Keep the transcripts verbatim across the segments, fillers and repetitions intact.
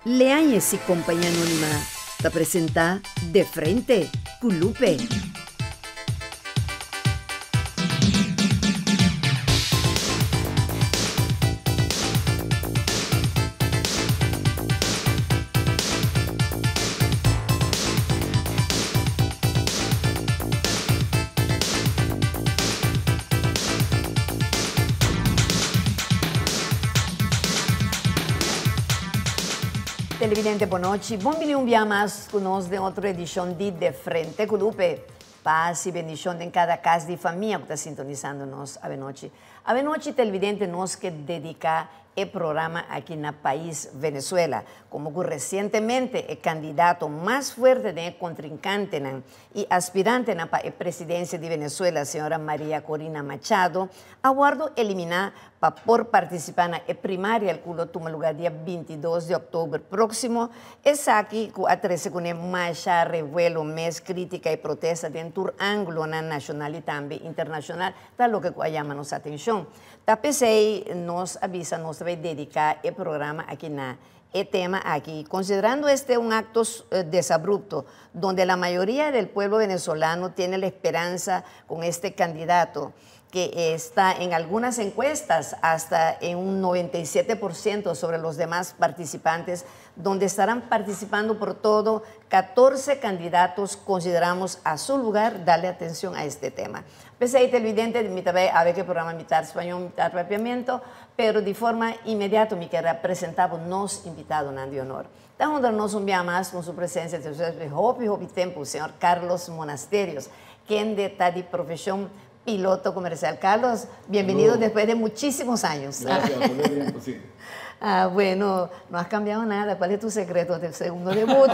Leáñez y Compañía Anónima te presenta De Frente, Culupe. Televidente, boa noite. Bom-vindo um dia mais conosco em outra edição de De Frente, Culupe. Paz e bendição em cada casa de família que está sintonizando-nos a noite. A noite, televidente, nós que dedicar o programa aqui no país Venezuela, como que recentemente o candidato mais forte de contrincante e aspirante para a presidência de Venezuela, a senhora María Corina Machado, aguardo eliminar para por participar na primária, el culo toma lugar dia vinte e dois de outubro próximo. Es aqui que a trece com marcha, revuelo, mes, crítica e protesta dentro do ângulo nacional e também internacional, tal lo que chama nossa atenção. A P C I nos avisa, nos vai dedicar o programa aqui na el tema aquí, considerando este un acto eh, desabrupto, donde la mayoría del pueblo venezolano tiene la esperanza con este candidato, que está en algunas encuestas hasta en un noventa y siete por ciento sobre los demás participantes, donde estarán participando por todo catorce candidatos, consideramos a su lugar darle atención a este tema. Pese a televidente, mi también a ver qué programa mitad español, mitad rapiamiento, pero de forma inmediata me queda presentar nos invitado de honor. Estamos dándonos un día más con su presencia, de Hopi Hopi Tempo, el señor Carlos Monasterios, quien de, está de profesión piloto comercial. Carlos, bienvenido Hello. Después de muchísimos años. Gracias, todo bien, pues sí. Ah, bueno, no has cambiado nada. ¿Cuál es tu secreto del segundo debut?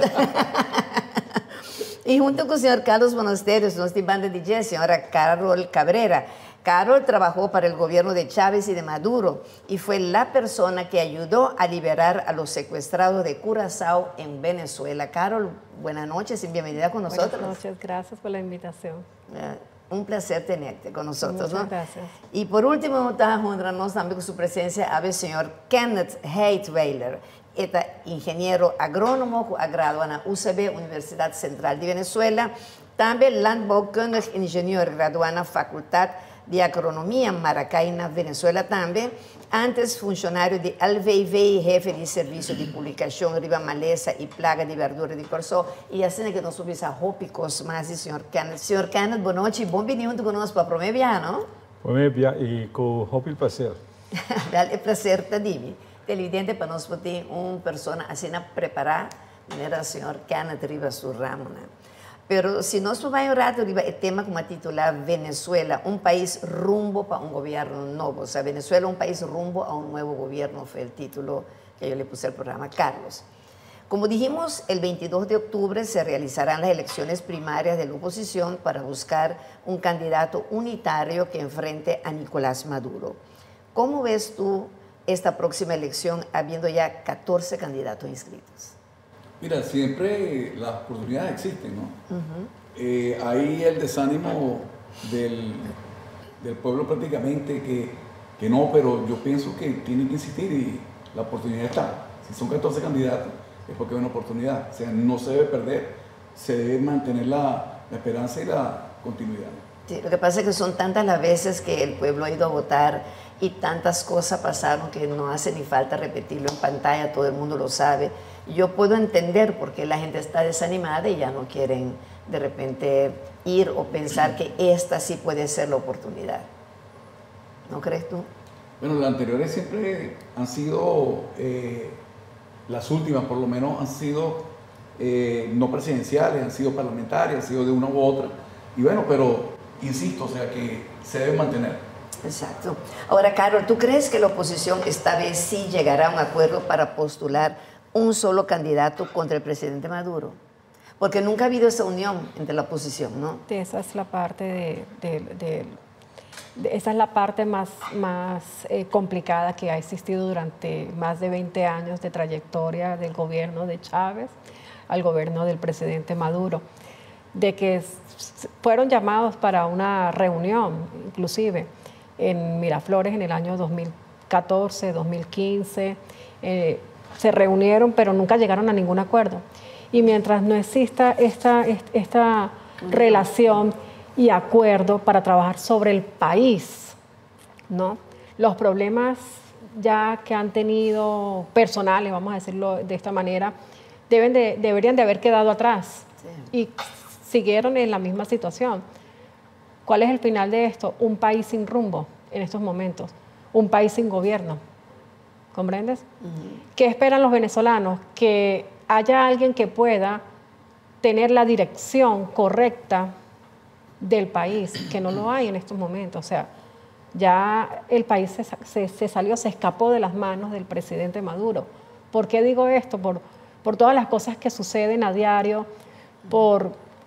Y junto con el señor Carlos Monasterios, nuestra banda de D J, señora Carol Cabrera. Carol trabajó para el gobierno de Chávez y de Maduro y fue la persona que ayudó a liberar a los secuestrados de Curazao en Venezuela. Carol, buenas noches y bienvenida con nosotros. Buenas noches, gracias por la invitación. Uh, Un placer tenerte con nosotros. Muchas ¿no? gracias. Y por último, está juntarnos también con su presencia a el señor Kenneth Heitweiler, este ingeniero agrónomo graduado en la U C B, Universidad Central de Venezuela, también landbouwkundig ingenieur graduado en la Facultad de Agronomía en Maracay, Venezuela también, antes funcionario de L V I V y jefe de servicio de publicación Riva Maleza y Plaga de Verdura de Corsó, y así que nos subimos a Hópicos más, y señor Kenneth. Señor Kenneth, buenas noches y bienvenido con nosotros para Promevia, ¿no? Promevia y con Hopi el placer. Dale placer, Tadimi. Televidente para nosotros, una persona así preparada, era el señor Kenneth Rivas Surramo, ¿no? Pero si nos vamos a rato, el tema como titular Venezuela, un país rumbo para un gobierno nuevo. O sea, Venezuela, un país rumbo a un nuevo gobierno, fue el título que yo le puse al programa. Carlos, como dijimos, el veintidós de octubre se realizarán las elecciones primarias de la oposición para buscar un candidato unitario que enfrente a Nicolás Maduro. ¿Cómo ves tú esta próxima elección habiendo ya catorce candidatos inscritos? Mira, siempre las oportunidades existen, ¿no? Uh-huh. eh, hay el desánimo del, del pueblo prácticamente que, que no, pero yo pienso que tienen que insistir y la oportunidad está. Si son catorce candidatos, es porque hay una oportunidad. O sea, no se debe perder, se debe mantener la, la esperanza y la continuidad. Sí, lo que pasa es que son tantas las veces que el pueblo ha ido a votar y tantas cosas pasaron que no hace ni falta repetirlo en pantalla, todo el mundo lo sabe. Yo puedo entender por qué la gente está desanimada y ya no quieren de repente ir o pensar que esta sí puede ser la oportunidad. ¿No crees tú? Bueno, las anteriores siempre han sido, eh, las últimas por lo menos han sido eh, no presidenciales, han sido parlamentarias, han sido de una u otra. Y bueno, pero insisto, o sea que se debe mantener. Exacto. Ahora, Carol, ¿tú crees que la oposición esta vez sí llegará a un acuerdo para postular un solo candidato contra el presidente Maduro? Porque nunca ha habido esa unión entre la oposición, ¿no? Esa es la parte de, de, de, de esa es la parte más, más eh, complicada que ha existido durante más de veinte años de trayectoria del gobierno de Chávez al gobierno del presidente Maduro, de que fueron llamados para una reunión, inclusive en Miraflores en el año dos mil catorce, dos mil quince, eh, se reunieron, pero nunca llegaron a ningún acuerdo. Y mientras no exista esta, esta relación y acuerdo para trabajar sobre el país, ¿no? Los problemas ya que han tenido personales, vamos a decirlo de esta manera, deben de, deberían de haber quedado atrás. Sí. Y siguieron en la misma situación. ¿Cuál es el final de esto? Un país sin rumbo en estos momentos, un país sin gobierno. ¿Comprendes? Uh-huh. ¿Qué esperan los venezolanos? Que haya alguien que pueda tener la dirección correcta del país, que no lo hay en estos momentos. O sea, ya el país se, se, se salió, se escapó de las manos del presidente Maduro. ¿Por qué digo esto? Por, por todas las cosas que suceden a diario, por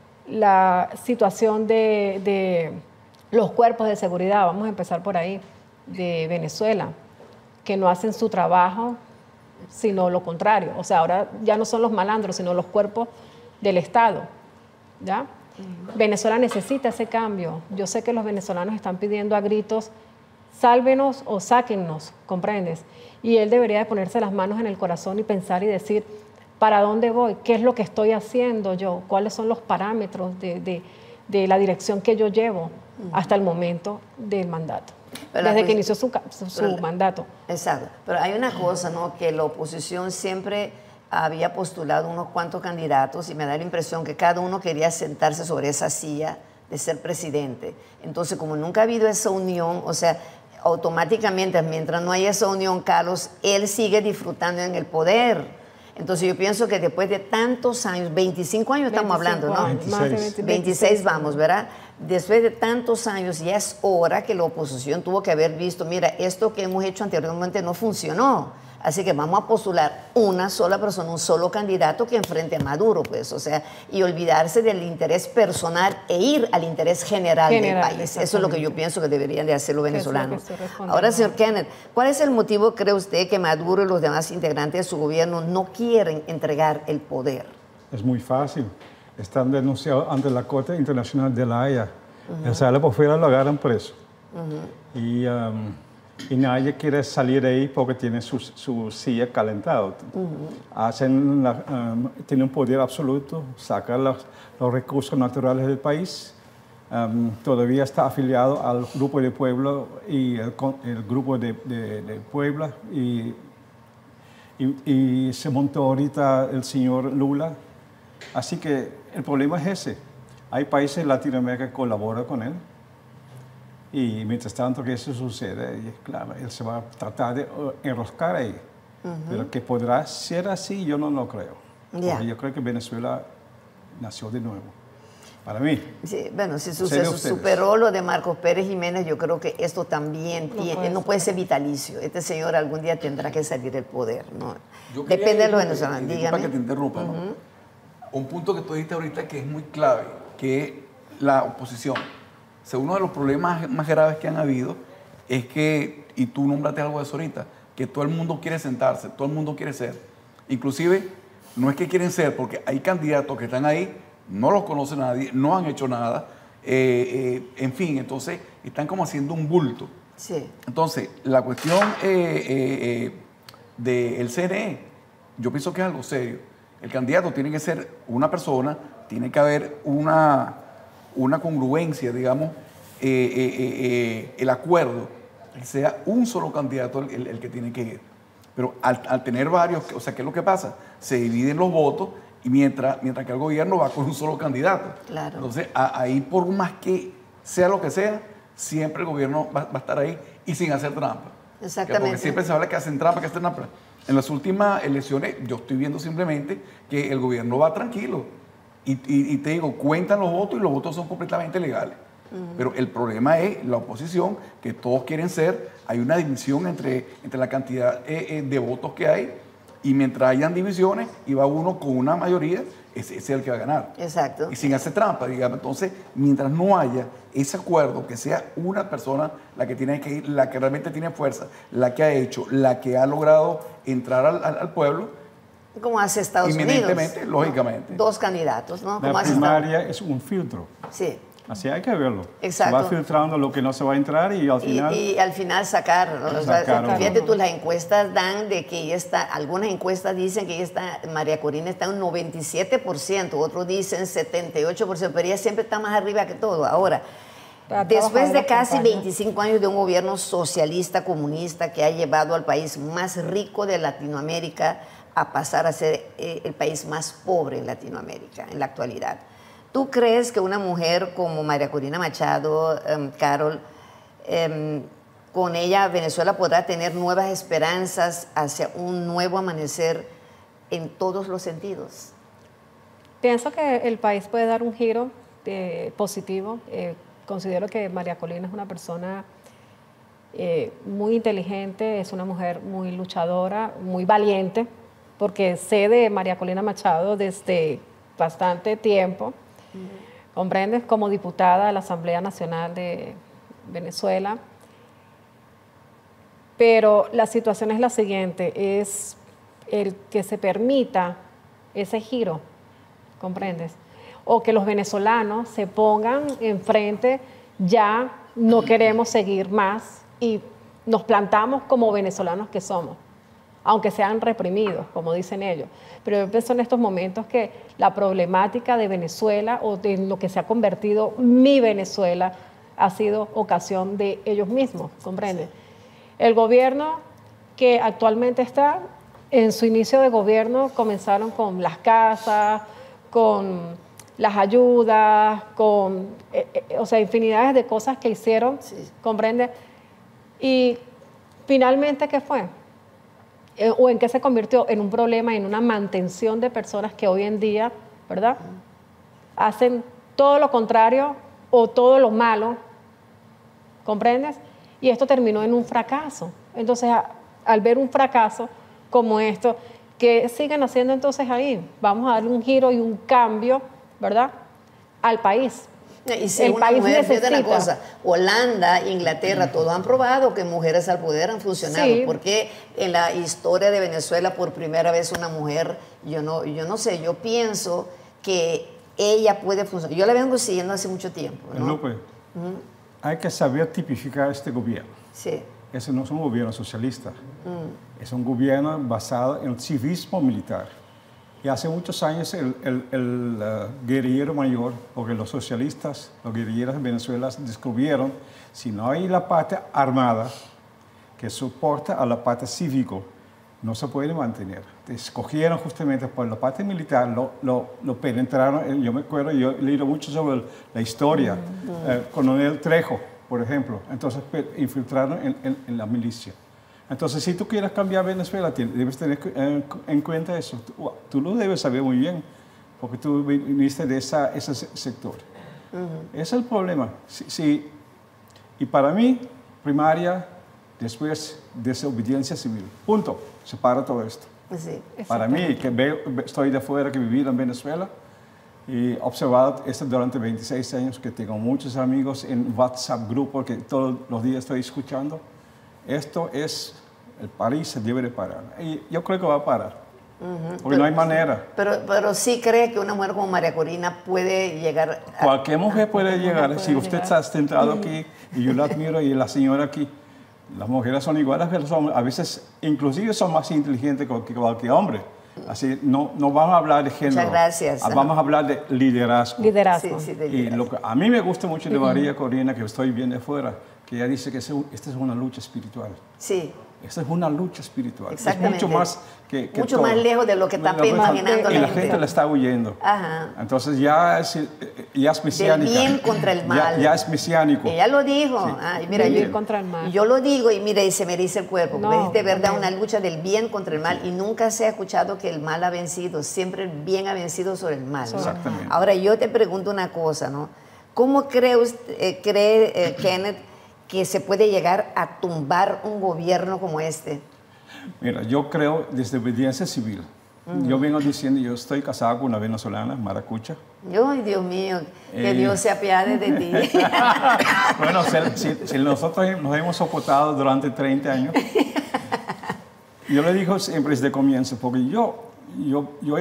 la situación de, de los cuerpos de seguridad, vamos a empezar por ahí, de Venezuela, que no hacen su trabajo, sino lo contrario. O sea, ahora ya no son los malandros, sino los cuerpos del Estado, ¿ya? Uh-huh. Venezuela necesita ese cambio. Yo sé que los venezolanos están pidiendo a gritos, sálvenos o sáquennos, ¿comprendes? Y él debería de ponerse las manos en el corazón y pensar y decir, ¿para dónde voy? ¿Qué es lo que estoy haciendo yo? ¿Cuáles son los parámetros de, de, de la dirección que yo llevo uh-huh. hasta el momento del mandato? Pero desde que inició su, su, su pero, mandato. Exacto. Pero hay una cosa, ¿no? Que la oposición siempre había postulado unos cuantos candidatos y me da la impresión que cada uno quería sentarse sobre esa silla de ser presidente. Entonces, como nunca ha habido esa unión, o sea, automáticamente, mientras no hay esa unión, Carlos, él sigue disfrutando en el poder. Entonces yo pienso que después de tantos años, veinticinco años estamos hablando, ¿no? veintiséis. Más de veinte, veintiséis vamos, ¿verdad? Después de tantos años ya es hora que la oposición tuvo que haber visto, mira, esto que hemos hecho anteriormente no funcionó. Así que vamos a postular una sola persona, un solo candidato que enfrente a Maduro, pues, o sea, y olvidarse del interés personal e ir al interés general, general del país. Eso es lo que yo pienso que deberían de hacer los venezolanos. Ahora, señor Kenneth, ¿cuál es el motivo, cree usted, que Maduro y los demás integrantes de su gobierno no quieren entregar el poder? Es muy fácil. Están denunciados ante la Corte Internacional de la Haya. Uh-huh. El sale por fuera lo agarran preso. Uh-huh. Y... Um, y nadie quiere salir de ahí porque tiene su, su silla calentado. Uh-huh. Hacen la, um, tienen un poder absoluto, sacan los, los recursos naturales del país. Um, todavía está afiliado al Grupo de Puebla y el, el Grupo de, de, de Puebla. Y, y, y se montó ahorita el señor Lula. Así que el problema es ese. Hay países en Latinoamérica que colaboran con él. Y mientras tanto que eso sucede, claro, él se va a tratar de enroscar ahí. Uh-huh. Pero que podrá ser así, yo no lo creo. Yeah. Porque yo creo que Venezuela nació de nuevo. Para mí. Sí, bueno, si sucede, superó lo de Marcos Pérez Jiménez, yo creo que esto también no tiene, puede, no puede ser vitalicio. Este señor algún día tendrá que salir del poder, ¿no? Depende de los venezolanos. Dígame. Para que te interrumpa, uh-huh. ¿no? Un punto que tú dijiste ahorita que es muy clave, que la oposición. O sea, uno de los problemas más graves que han habido es que, y tú nombraste algo de eso ahorita, que todo el mundo quiere sentarse, todo el mundo quiere ser. Inclusive, no es que quieren ser, porque hay candidatos que están ahí, no los conoce nadie, no han hecho nada, eh, eh, en fin, entonces están como haciendo un bulto. Sí. Entonces, la cuestión eh, eh, eh, del C N E, yo pienso que es algo serio. El candidato tiene que ser una persona, tiene que haber una... una congruencia, digamos, eh, eh, eh, el acuerdo, que sea un solo candidato el, el, el que tiene que ir. Pero al, al tener varios, o sea, ¿qué es lo que pasa? Se dividen los votos y mientras, mientras que el gobierno va con un solo candidato. Claro. Entonces, a, ahí por más que sea lo que sea, siempre el gobierno va, va a estar ahí y sin hacer trampa. Exactamente. Porque siempre se habla que hacen trampa, que hacen trampa. En las últimas elecciones, yo estoy viendo simplemente que el gobierno va tranquilo. Y, y, y te digo, cuentan los votos y los votos son completamente legales. Uh-huh. Pero el problema es la oposición, que todos quieren ser, hay una división entre, entre la cantidad eh, eh, de votos que hay, y mientras hayan divisiones y va uno con una mayoría, ese, ese es el que va a ganar. Exacto. Y sin hacer trampa, digamos. Entonces, mientras no haya ese acuerdo, que sea una persona la que tiene que ir, la que realmente tiene fuerza, la que ha hecho, la que ha logrado entrar al, al, al pueblo, como hace Estados Inminentemente, Unidos. lógicamente. ¿No? Dos candidatos, ¿no? La como primaria es un filtro. Sí. Así hay que verlo. Exacto. Se va filtrando lo que no se va a entrar y al final... Y, y al final sacar. ¿no? O sea, Sacar, fíjate ¿no? tú, las encuestas dan de que ella está, algunas encuestas dicen que ella está, María Corina está en un noventa y siete por ciento, otros dicen setenta y ocho por ciento, pero ella siempre está más arriba que todo. Ahora, después de casi veinticinco años de un gobierno socialista, comunista, que ha llevado al país más rico de Latinoamérica a pasar a ser eh, el país más pobre en Latinoamérica en la actualidad. ¿Tú crees que una mujer como María Corina Machado, um, Carol, um, con ella Venezuela podrá tener nuevas esperanzas hacia un nuevo amanecer en todos los sentidos? Pienso que el país puede dar un giro eh, positivo. Eh, considero que María Corina es una persona eh, muy inteligente, es una mujer muy luchadora, muy valiente, porque sé de María Corina Machado desde bastante tiempo. ¿Comprendes? Como diputada de la Asamblea Nacional de Venezuela. Pero la situación es la siguiente, es el que se permita ese giro, ¿comprendes? O que los venezolanos se pongan enfrente, ya no queremos seguir más y nos plantamos como venezolanos que somos, aunque sean reprimidos, como dicen ellos. Pero yo pienso en estos momentos que la problemática de Venezuela o de lo que se ha convertido mi Venezuela ha sido ocasión de ellos mismos, ¿comprenden? El gobierno que actualmente está, en su inicio de gobierno comenzaron con las casas, con las ayudas, con, eh, eh, o sea, infinidades de cosas que hicieron, sí. ¿Comprende? Y finalmente, ¿qué fue? Eh, ¿O en qué se convirtió? En un problema, en una mantención de personas que hoy en día, ¿verdad? Hacen todo lo contrario o todo lo malo, ¿comprendes? Y esto terminó en un fracaso. Entonces, a, al ver un fracaso como esto, ¿qué siguen haciendo entonces ahí? Vamos a darle un giro y un cambio, ¿verdad?, al país. Y si el una país mujer, necesita una cosa, Holanda, Inglaterra, todos han probado que mujeres al poder han funcionado. Sí. Porque en la historia de Venezuela por primera vez una mujer, yo no, yo no sé, yo pienso que ella puede funcionar. Yo la vengo siguiendo hace mucho tiempo, ¿no? Lupe, uh-huh. Hay que saber tipificar este gobierno. Sí. Ese no es un gobierno socialista, mm. es un gobierno basado en el civismo militar. Y hace muchos años el, el, el uh, guerrillero mayor, porque los socialistas, los guerrilleros en Venezuela descubrieron, si no hay la parte armada que soporta a la parte cívico, no se puede mantener. Escogieron justamente por la parte militar, lo, lo, lo penetraron. Yo me acuerdo, yo he leído mucho sobre la historia, mm-hmm. eh, Coronel Trejo, por ejemplo. Entonces infiltraron en, en, en la milicia. Entonces, si tú quieres cambiar Venezuela, debes tener en, en cuenta eso. Tú, tú lo debes saber muy bien, porque tú viniste de esa, ese sector. Uh-huh. Ese es el problema. Sí, sí. Y para mí, primaria, después desobediencia civil. Punto. Se para todo esto. Sí, para mí, que veo, estoy de afuera, que viví en Venezuela, y he observado esto durante veintiséis años, que tengo muchos amigos en WhatsApp grupo, que todos los días estoy escuchando. Esto es, el país se debe de parar. Y yo creo que va a parar, uh-huh. porque pero, no hay manera. Pero, pero sí cree que una mujer como María Corina puede llegar a... Cualquier mujer puede a, llegar. Puede si usted llegar. Está sentado uh-huh. aquí, y yo la admiro, y la señora aquí, las mujeres son iguales que los hombres. A veces, inclusive, son más inteligentes que cualquier hombre. Así, no, no vamos a hablar de género. Muchas gracias. Vamos a hablar de liderazgo. Liderazgo. Sí, sí, de y liderazgo. Lo que a mí me gusta mucho de María Corina, que estoy bien de afuera, que ella dice que esta es una lucha espiritual. Sí. Esta es una lucha espiritual. Exactamente. Es mucho más que, que Mucho todo. más lejos de lo que está imaginando y la la gente. gente la está huyendo. Ajá. Entonces ya es, ya es mesiánica. Del bien contra el mal. Ya, ya es mesiánico. Ella lo dijo. Sí. Ah, y mira, del yo, bien contra el mal. Yo lo digo y mira, y se me dice el cuerpo. No, es de verdad no. una lucha del bien contra el mal. Y nunca se ha escuchado que el mal ha vencido. Siempre el bien ha vencido sobre el mal. ¿no? Exactamente. Ahora, yo te pregunto una cosa, ¿no? ¿Cómo cree, usted, eh, cree eh, Kenneth, que se puede llegar a tumbar un gobierno como este? Mira, yo creo desde obediencia civil. Uh-huh. Yo vengo diciendo, yo estoy casado con una venezolana, Maracucha. Ay, Dios mío, que eh, Dios se apiade de ti. Bueno, si, si, si nosotros nos hemos soportado durante treinta años, yo le digo siempre desde el comienzo, porque yo, yo, yo he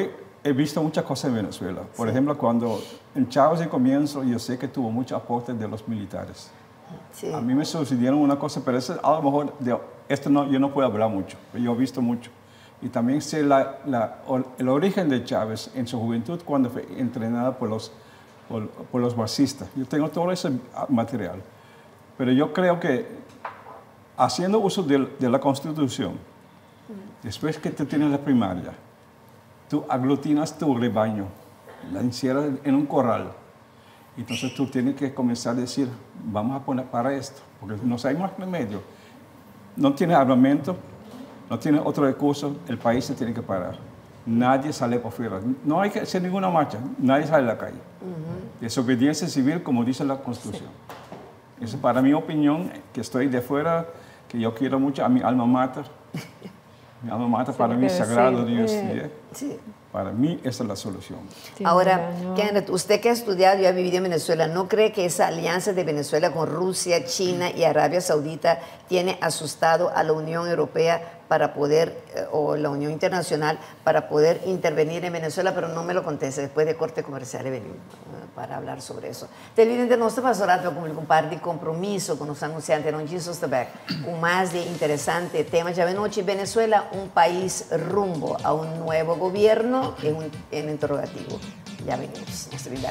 he visto muchas cosas en Venezuela. Por sí. ejemplo, cuando en Chávez en comienzo, yo sé que tuvo mucho aporte de los militares. Sí. A mí me sucedieron una cosa, pero eso a lo mejor, de, esto no, yo no puedo hablar mucho, pero yo he visto mucho. Y también sé la, la, el origen de Chávez en su juventud cuando fue entrenada por los, por, por los marxistas. Yo tengo todo ese material. Pero yo creo que haciendo uso de, de la Constitución, después que tú tienes la primaria, tú aglutinas tu rebaño, la encierras en un corral. Entonces tú tienes que comenzar a decir, vamos a poner para esto, porque no hay más remedio. No tiene armamento, no tiene otro recurso, el país se tiene que parar. Nadie sale por fuera. No hay que hacer ninguna marcha, nadie sale a la calle. Uh-huh. Desobediencia civil, como dice la Constitución. Sí. Esa es para mi opinión, que estoy de fuera, que yo quiero mucho a mi alma mater. Mi alma mater sí, para mí es sagrado, Dios. Eh, sí. Para mí esa es la solución. Sí, ahora, Kenneth, usted que ha estudiado y ha vivido en Venezuela, ¿no cree que esa alianza de Venezuela con Rusia, China y Arabia Saudita tiene asustado a la Unión Europea para poder, eh, o la Unión Internacional, para poder intervenir en Venezuela? Pero no me lo conteste, después de corte comercial venimos uh, para hablar sobre eso. Televidente, nostro passato com un par di compromiso con los anunciantes non ci sono un más de interesante tema. Ya ven noche, Venezuela, un país rumbo a un nuevo gobierno, es un, un interrogativo. Ya venimos, nuestro vida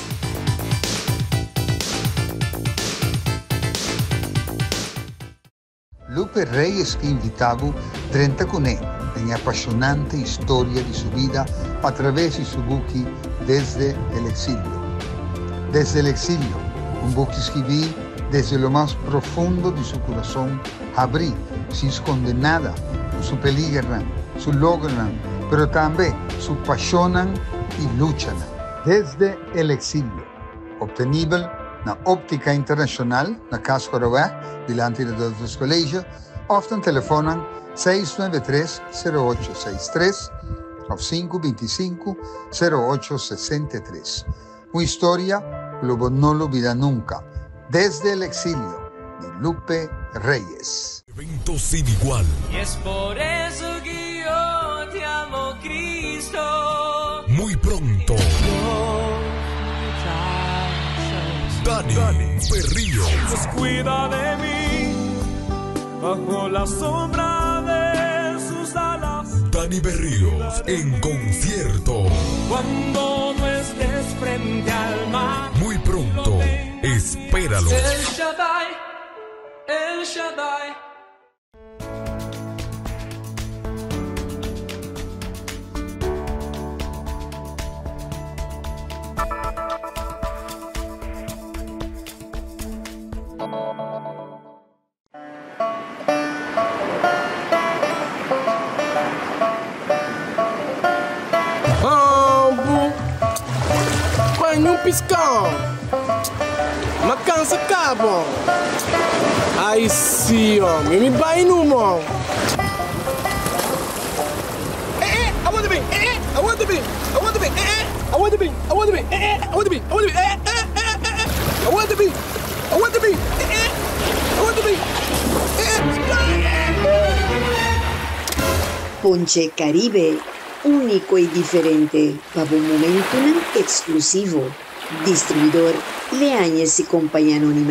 Lupe Reyes que invitavo trenta con él en apasionante historia de su vida a través de su buque Desde el Exilio. Desde el Exilio, un buque escribí desde lo más profundo de su corazón, abrí, sin esconder nada, su peligran, su logran, pero también su pasionan y luchan. Desde el Exilio, obtenible na Óptica Internacional, na Casa Coronel, delante de outros colégios, often telefonan seis nueve tres, cero ocho seis tres ou cinco dois cinco, cero ocho seis três. Uma história que Lobo no lo olvida nunca. Desde el Exilio, de Lupe Reyes. Evento sin igual. Y es por eso que yo te amo, Cristo. Muy pronto. Dani, Dani Berrío. Dios cuida de mí bajo la sombra de sus alas. Dani Berríos en concierto. Cuando no estés frente al mar. Muy pronto, espéralo. El Shaddai, El Shaddai. Um piscão, uma cansa cabo. Aí sim, homem, me vai no mão. Eh, eh, I want to be, eh, eh, I want to be, I want to be, eh, eh, I want to be, I want to be, eh, eh, I want to be, I want to be, eh, eh, eh, eh, I want to be, I want to be, eh, eh, I want to be, eh. Ponche Caribe, único y diferente, para un momento exclusivo. Distribuidor Leáñez y Compañía Anónima.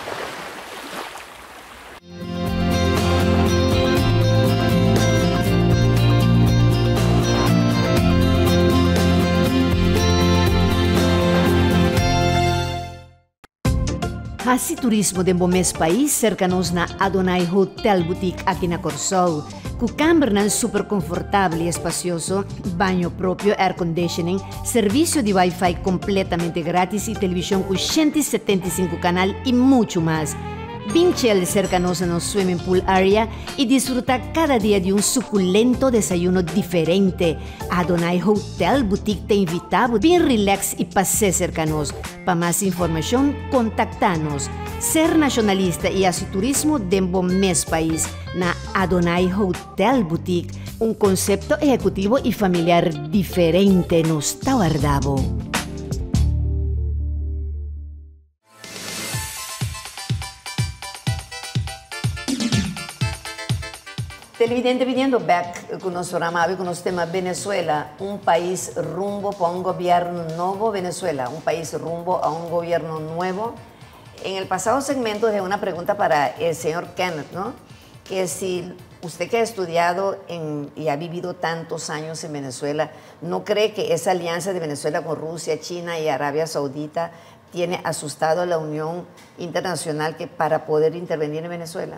Hasi turismo de Bomes país cercanos na Adonai Hotel Boutique aqui na Corsol. Com câmara super confortável e espacioso, banho próprio, air conditioning, serviço de Wi-Fi completamente grátis e televisão com ciento setenta y cinco canal e muito mais. Vinchel cercanos no swimming pool area e disfruta cada dia de um suculento desayuno diferente. Adonai Hotel Boutique te invitamos, bem relax e passe cercanos. Para mais informação, contacta-nos. Ser nacionalista e assim turismo de Bomes país na Adonai Hotel Boutique, um conceito executivo e familiar diferente nos Tauardabo. Televidente, viniendo back con nuestro programa, con nuestro tema Venezuela, un país rumbo para un gobierno nuevo, Venezuela, un país rumbo a un gobierno nuevo. En el pasado segmento dejé una pregunta para el señor Kenneth, ¿no? Que si usted que ha estudiado en, y ha vivido tantos años en Venezuela, ¿no cree que esa alianza de Venezuela con Rusia, China y Arabia Saudita tiene asustado a la Unión Internacional que para poder intervenir en Venezuela?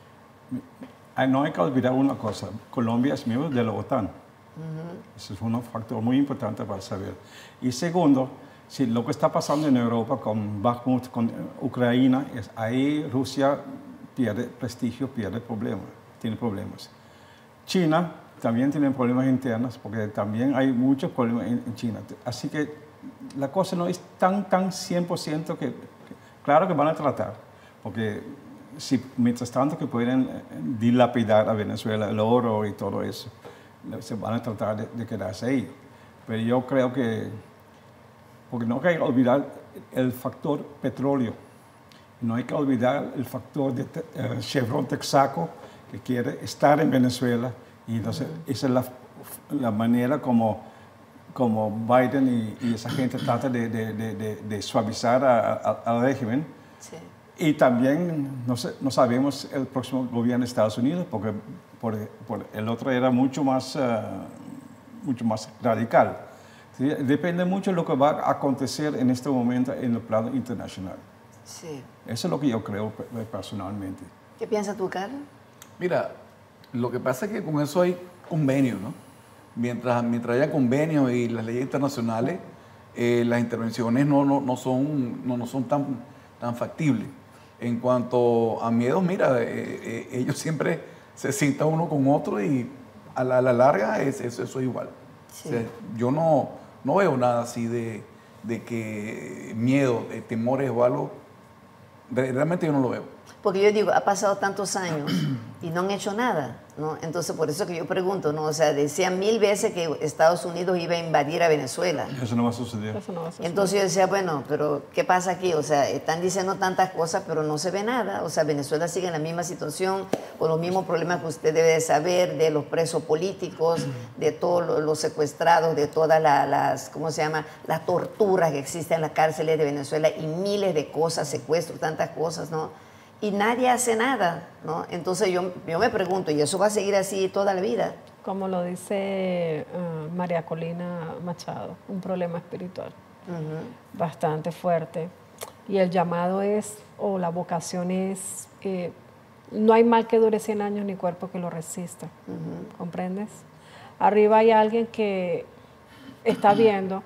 No hay que olvidar una cosa, Colombia es miembro de la OTAN. Uh-huh. Eso es un factor muy importante para saber. Y segundo, si lo que está pasando en Europa con Bakhmut, con Ucrania, es ahí Rusia pierde prestigio, pierde problemas, tiene problemas. China también tiene problemas internos, porque también hay muchos problemas en, en China. Así que la cosa no es tan, tan cien por ciento que, que, claro que van a tratar, porque si mientras tanto que pueden dilapidar a Venezuela el oro y todo eso, se van a tratar de, de quedarse ahí. Pero yo creo que, porque no hay que olvidar el factor petróleo, no hay que olvidar el factor de uh, Chevron Texaco, que quiere estar en Venezuela, y entonces uh-huh. esa es la, la manera como, como Biden y, y esa gente trata de, de, de, de, de suavizar al régimen. Sí. Y también no, sé, no sabemos el próximo gobierno de Estados Unidos, porque por, por el otro era mucho más, uh, mucho más radical. ¿Sí? Depende mucho de lo que va a acontecer en este momento en el plano internacional. Sí. Eso es lo que yo creo personalmente. ¿Qué piensas tú, Carlos? Mira, lo que pasa es que con eso hay convenios, ¿no? Mientras, mientras haya convenios y las leyes internacionales, eh, las intervenciones no, no, no, son, no, no son tan, tan factibles. En cuanto a miedos, mira, eh, eh, ellos siempre se sientan uno con otro y a la, a la larga es, es, eso es igual. Sí. O sea, yo no, no veo nada así de, de que miedo, de temores o algo. Realmente yo no lo veo. Porque yo digo, ha pasado tantos años y no han hecho nada, ¿no? Entonces, por eso que yo pregunto, ¿no? O sea, decían mil veces que Estados Unidos iba a invadir a Venezuela. Eso no va a suceder. Eso no va a suceder. Entonces yo decía, bueno, pero ¿qué pasa aquí? O sea, están diciendo tantas cosas, pero no se ve nada. O sea, Venezuela sigue en la misma situación, con los mismos problemas que usted debe de saber, de los presos políticos, de todos los secuestrados, de todas la, las, ¿cómo se llama? Las torturas que existen en las cárceles de Venezuela y miles de cosas, secuestros, tantas cosas, ¿no? Y nadie hace nada, ¿no? Entonces yo, yo me pregunto, ¿y eso va a seguir así toda la vida? Como lo dice uh, María Colina Machado, un problema espiritual uh-huh. bastante fuerte. Y el llamado es, o la vocación es, eh, no hay mal que dure cien años ni cuerpo que lo resista, uh-huh. ¿comprendes? Arriba hay alguien que está viendo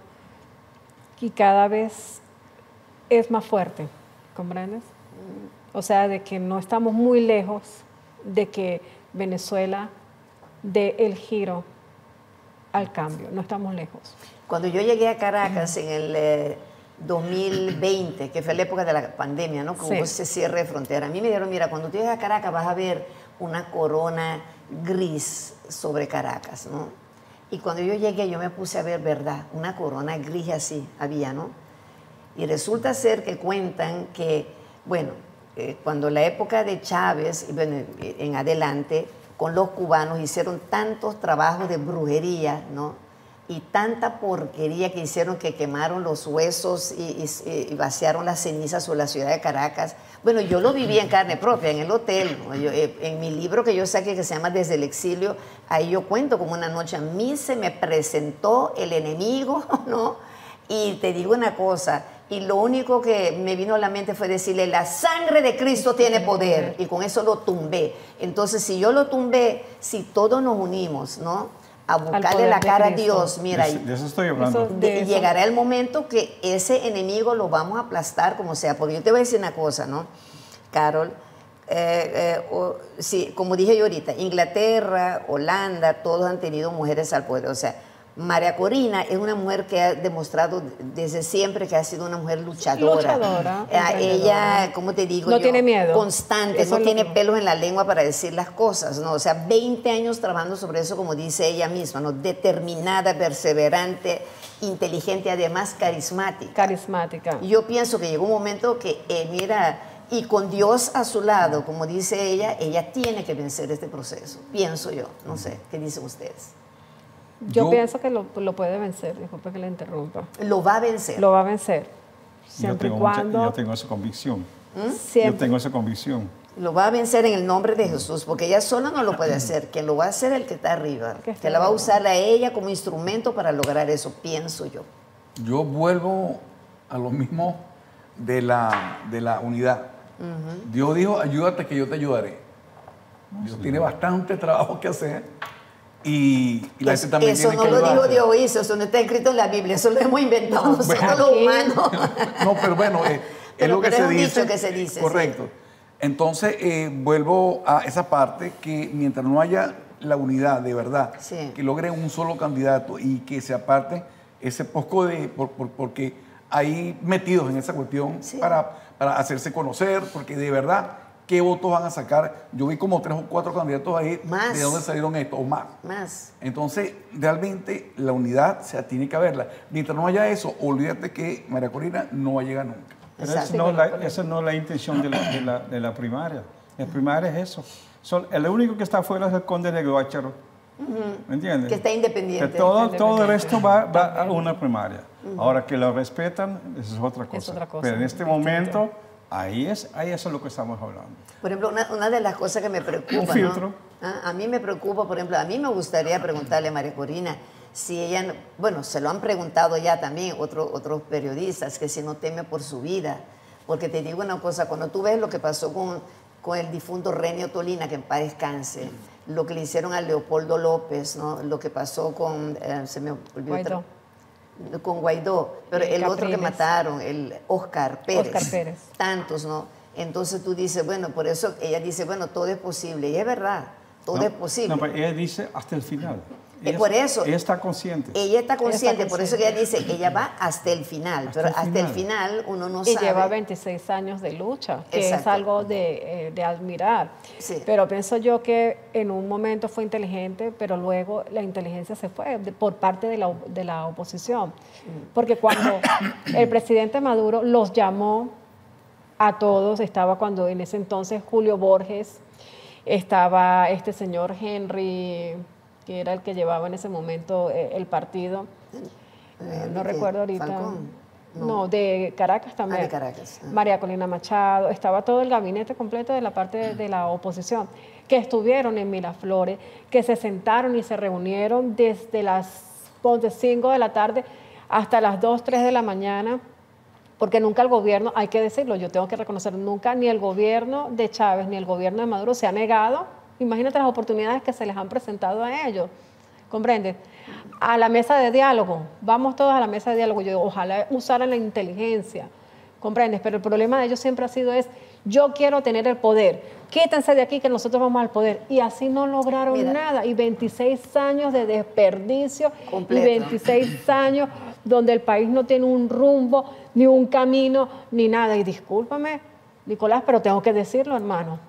y cada vez es más fuerte, ¿comprendes? Uh-huh. O sea, de que no estamos muy lejos de que Venezuela dé el giro al cambio. No estamos lejos. Cuando yo llegué a Caracas en el eh, dos mil veinte, que fue la época de la pandemia, ¿no? Como sí. ese cierre de frontera, a mí me dijeron, mira, cuando tú llegas a Caracas vas a ver una corona gris sobre Caracas, ¿no? Y cuando yo llegué yo me puse a ver, ¿verdad? Una corona gris así había, ¿no? Y resulta ser que cuentan que, bueno, Eh, cuando la época de Chávez, bueno, en adelante, con los cubanos hicieron tantos trabajos de brujería, ¿no? Y tanta porquería que hicieron que quemaron los huesos y, y, y vaciaron las cenizas sobre la ciudad de Caracas. Bueno, yo lo viví en carne propia, en el hotel, ¿no? Yo, eh, en mi libro que yo saqué, que se llama Desde el Exilio, ahí yo cuento como una noche a mí se me presentó el enemigo, ¿no? Y te digo una cosa, y lo único que me vino a la mente fue decirle, la sangre de Cristo tiene poder, y con eso lo tumbé. Entonces, si yo lo tumbé, si todos nos unimos, ¿no? A buscarle la cara a Dios, mira, de, de eso estoy hablando. Eso, de, de llegará el momento que ese enemigo lo vamos a aplastar como sea, porque yo te voy a decir una cosa, ¿no? Carol, eh, eh, o, sí, como dije yo ahorita, Inglaterra, Holanda, todos han tenido mujeres al poder, o sea, María Corina es una mujer que ha demostrado desde siempre que ha sido una mujer luchadora. Luchadora. Eh, ella, ¿cómo te digo? No yo, tiene miedo. Constante, eso no tiene que... pelos en la lengua para decir las cosas, ¿no? O sea, veinte años trabajando sobre eso, como dice ella misma, ¿no? Determinada, perseverante, inteligente, además carismática. Carismática. Yo pienso que llegó un momento que, eh, mira, Y con Dios a su lado, como dice ella, ella tiene que vencer este proceso, pienso yo. No sé, ¿qué dicen ustedes? Yo, Yo- pienso que lo, lo puede vencer, disculpe que le interrumpa. Lo va a vencer. Lo va a vencer. Yo Siempre y tengo, mucha- cuando... yo tengo esa convicción. Yo siempre- tengo esa convicción. Lo va a vencer en el nombre de Jesús, porque ella sola no lo puede hacer. Quien lo va a hacer es el que está arriba, Que está que la va a arriba. usar a ella como instrumento para lograr eso, pienso yo. Yo vuelvo a lo mismo de la, de la unidad. Dios dijo, ayúdate que yo te ayudaré. Dios tiene bastante trabajo que hacer y, y la Es- gente también eso tiene no que lo dijo ayudarse. Dios, eso no está escrito en la Biblia, eso lo hemos inventado nosotros Bueno, los aquí- humanos. No, pero bueno, eh, es Pero- lo que pero se es un dice. dicho que se dice, Correcto. Entonces, eh, vuelvo a esa parte que mientras no haya la unidad de verdad, Sí. que logren un solo candidato y que se aparte ese poco de... por- por- porque hay metidos en esa cuestión Sí. para, para hacerse conocer, porque de verdad, ¿qué votos van a sacar? Yo vi como tres o cuatro candidatos ahí. Más. ¿De dónde salieron estos? O más. Más. Entonces, realmente la unidad se tiene que haberla. Mientras no haya eso, olvídate que María Corina no va a llegar nunca. Pero Exacto. esa no, es la, esa no es la intención de la, de la, de la primaria. La primaria es eso. Son, el único que está afuera es el conde de Guácharo. ¿Me entiendes? Que está independiente. Que todo, Está todo el independiente. resto va, va a una primaria. Ahora que lo respetan, eso es otra cosa. otra cosa, Pero en este distinto. momento, ahí es, ahí eso es lo que estamos hablando. Por ejemplo, una, una de las cosas que me preocupa, Un ¿no? filtro. Ah, a mí me preocupa, por ejemplo, a mí me gustaría preguntarle a María Corina si ella, no- bueno, se lo han preguntado ya también otro- otros periodistas, que si no teme por su vida. Porque te digo una cosa, cuando tú ves lo que pasó con, con el difunto Renio Tolina, que en paz descanse, lo que le hicieron a Leopoldo López, ¿no? Lo que pasó con, eh, se me olvidó, Guaidó. con Guaidó, pero Y el otro que Capriles. mataron, el Oscar Pérez. Oscar Pérez. Tantos, ¿no? Entonces tú dices, bueno, por eso ella dice, bueno, todo es posible. Y es verdad, todo No, es posible. No, pero ella dice hasta el final. Eh, Ella- por eso. Ella está consciente. Ella está consciente, Ella está por eso que ella dice, ella va hasta el final, Hasta pero el hasta el final. final uno no Y sabe. lleva veintiséis años de lucha, que Exacto. es algo de, eh, de admirar. Sí. Pero pienso yo que en un momento fue inteligente, pero luego la inteligencia se fue de- por parte de la, op- de la oposición. Porque cuando el presidente Maduro los llamó a todos, estaba cuando en ese entonces Julio Borges, estaba este señor Henry, que era el que llevaba en ese momento eh, el partido. Eh, no ¿de qué? recuerdo ahorita. Falcón. No. de Caracas también. Ah, de Caracas, ah. María Colina Machado, estaba todo el gabinete completo de la parte de, de la oposición, que estuvieron en Miraflores, que se sentaron y se reunieron desde las cinco de la tarde hasta las dos, tres de la mañana, porque nunca el gobierno, hay que decirlo, yo tengo que reconocer, nunca ni el gobierno de Chávez ni el gobierno de Maduro se ha negado, imagínate las oportunidades que se les han presentado a ellos, ¿comprendes? A la mesa de diálogo, vamos todos a la mesa de diálogo, yo ojalá usaran la inteligencia, ¿comprendes? Pero el problema de ellos siempre ha sido es, yo quiero tener el poder, quítense de aquí que nosotros vamos al poder, y así no lograron Mira. nada, y veintiséis años de desperdicio, Completo. y veintiséis años donde el país no tiene un rumbo, ni un camino, ni nada, y discúlpame, Nicolás, pero tengo que decirlo, hermano,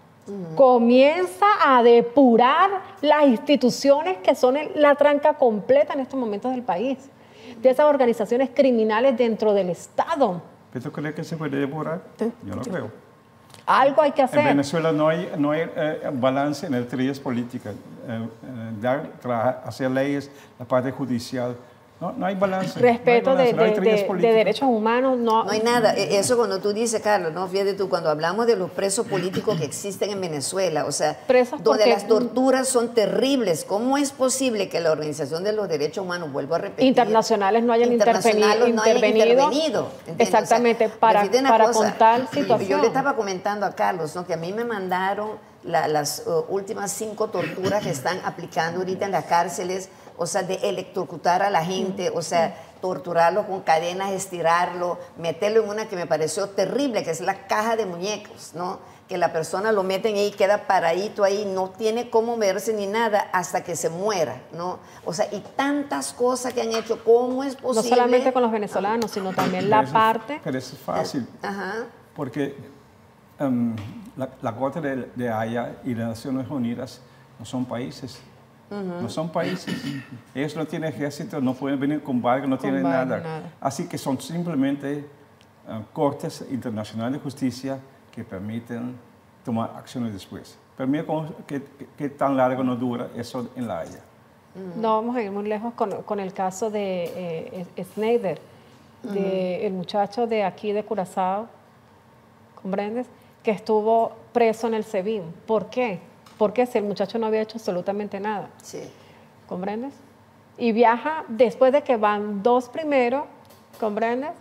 comienza a depurar las instituciones que son el- la tranca completa en estos momentos del país, de esas organizaciones criminales dentro del Estado. ¿Pero tú crees que se puede depurar? Yo no creo. Algo hay que En hacer. Venezuela no hay, no hay eh, balance en el trías políticas. Eh, eh, dar, tra- hacer leyes, la parte judicial. No, no hay balance. Respeto no hay de, balance, no hay de- trías de- de políticas. derechos humanos, no, No hay nada. E- Eso cuando tú dices, Carlos, no, fíjate tú, cuando hablamos de los presos políticos que existen en Venezuela, o sea, Presos donde porque- las torturas son terribles, ¿cómo es posible que la Organización de los Derechos Humanos, vuelvo a repetir, internacionales no hayan internacionales interveni- no hayan intervenido, intervenido, ¿entiendes? exactamente, O sea, para, fíjate una para cosa, con tal Yo situación. le estaba comentando a Carlos, ¿no? Que a mí me mandaron la- las uh, últimas cinco torturas que están aplicando ahorita en las cárceles, o sea, de electrocutar a la gente, o sea, torturarlo con cadenas, estirarlo, meterlo en una que me pareció terrible, que es la caja de muñecos, ¿no? Que la persona lo meten ahí, queda paradito ahí, no tiene cómo moverse ni nada hasta que se muera, ¿no? O sea, y tantas cosas que han hecho, ¿cómo es No posible? solamente con los venezolanos, sino también la Pero eso- parte... Pero eso es fácil. Ajá. Porque em, la, la Corte de, de Haya y las Naciones Unidas no son países. No son países. Ellos no tienen ejército, no pueden venir con barcos, no tienen barco, nada. nada. Así que son simplemente eh, cortes internacionales de justicia que permiten tomar acciones después. Pero mira cómo, qué, qué tan largo no dura eso en La Haya. No vamos a ir muy lejos con, con el caso de eh, Snyder, de el muchacho de aquí de Curazao, ¿comprendes? Que estuvo preso en el SEBIN. ¿Por qué? Porque si el muchacho no había hecho absolutamente nada. Sí. ¿Comprendes? Y viaja después de que van dos primero, ¿comprendes?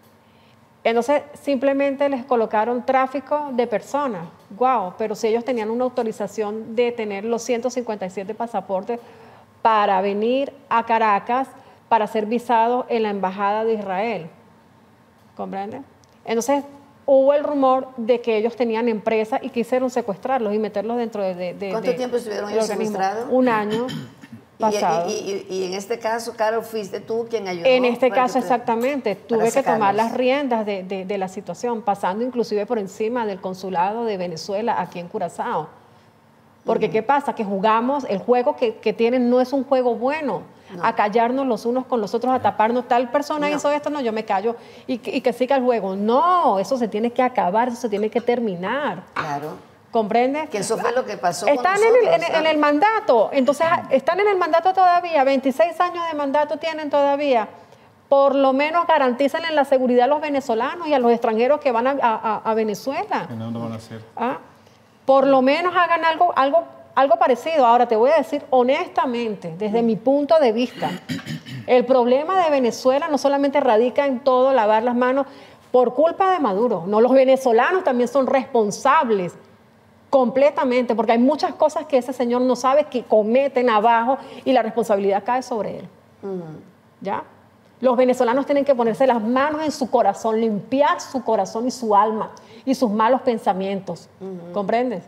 Entonces simplemente les colocaron tráfico de personas. Wow, pero si ellos tenían una autorización de tener los ciento cincuenta y siete pasaportes para venir a Caracas para ser visados en la Embajada de Israel. ¿Comprende? Entonces, hubo el rumor de que ellos tenían empresas y quisieron secuestrarlos y meterlos dentro de... de, de ¿Cuánto de, tiempo estuvieron ellos secuestrados? Un año pasado. Y, y, y, y en este caso, Carol, fuiste tú quien ayudó. En este caso, te, exactamente. Tuve que tomar las riendas de, de, de la situación, pasando inclusive por encima del consulado de Venezuela aquí en Curazao. Porque, uh-huh. ¿qué pasa? Que jugamos, el juego que, que tienen no es un juego bueno. No. A callarnos los unos con los otros, a taparnos, tal persona no. hizo esto, no, yo me callo y, y que siga el juego. No, eso se tiene que acabar, eso se tiene que terminar. Claro. ¿Comprendes? Que eso fue lo que pasó Están con nosotros, en, el, en, en el mandato, entonces están en el mandato todavía, veintiséis años de mandato tienen todavía. Por lo menos garantícenle la seguridad a los venezolanos y a los extranjeros que van a, a, a Venezuela. Que no lo van a hacer. ¿Ah? Por lo menos hagan algo, algo, algo parecido. Ahora te voy a decir honestamente, desde mi punto de vista, el problema de Venezuela no solamente radica en todo lavar las manos por culpa de Maduro. No, los venezolanos también son responsables completamente, porque hay muchas cosas que ese señor no sabe que cometen abajo y la responsabilidad cae sobre él. Uh-huh. ¿Ya? Los venezolanos tienen que ponerse las manos en su corazón, limpiar su corazón y su alma y sus malos pensamientos. Uh-huh. ¿Comprendes?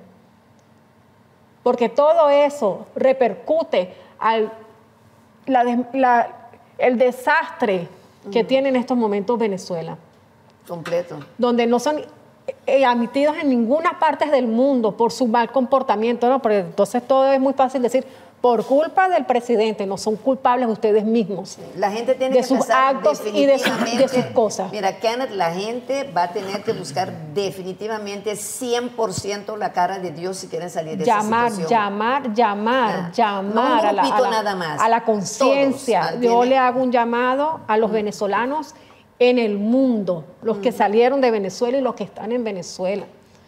Porque todo eso repercute al la, la, el desastre uh-huh. que tiene en estos momentos Venezuela. Completo. Donde no son eh, admitidos en ninguna parte del mundo por su mal comportamiento, ¿no? Pero entonces todo es muy fácil decir, por culpa del presidente, no son culpables ustedes mismos. Sí. La gente tiene de que sus pensar actos y de, su, de sus cosas. Mira, Kenneth, la gente va a tener que buscar definitivamente cien por ciento la cara de Dios si quieren salir de llamar, esa situación. Llamar, llamar, ah, llamar no a la, a la, nada más. a la conciencia. Yo le hago un llamado a los mm. venezolanos en el mundo, los mm. que salieron de Venezuela y los que están en Venezuela.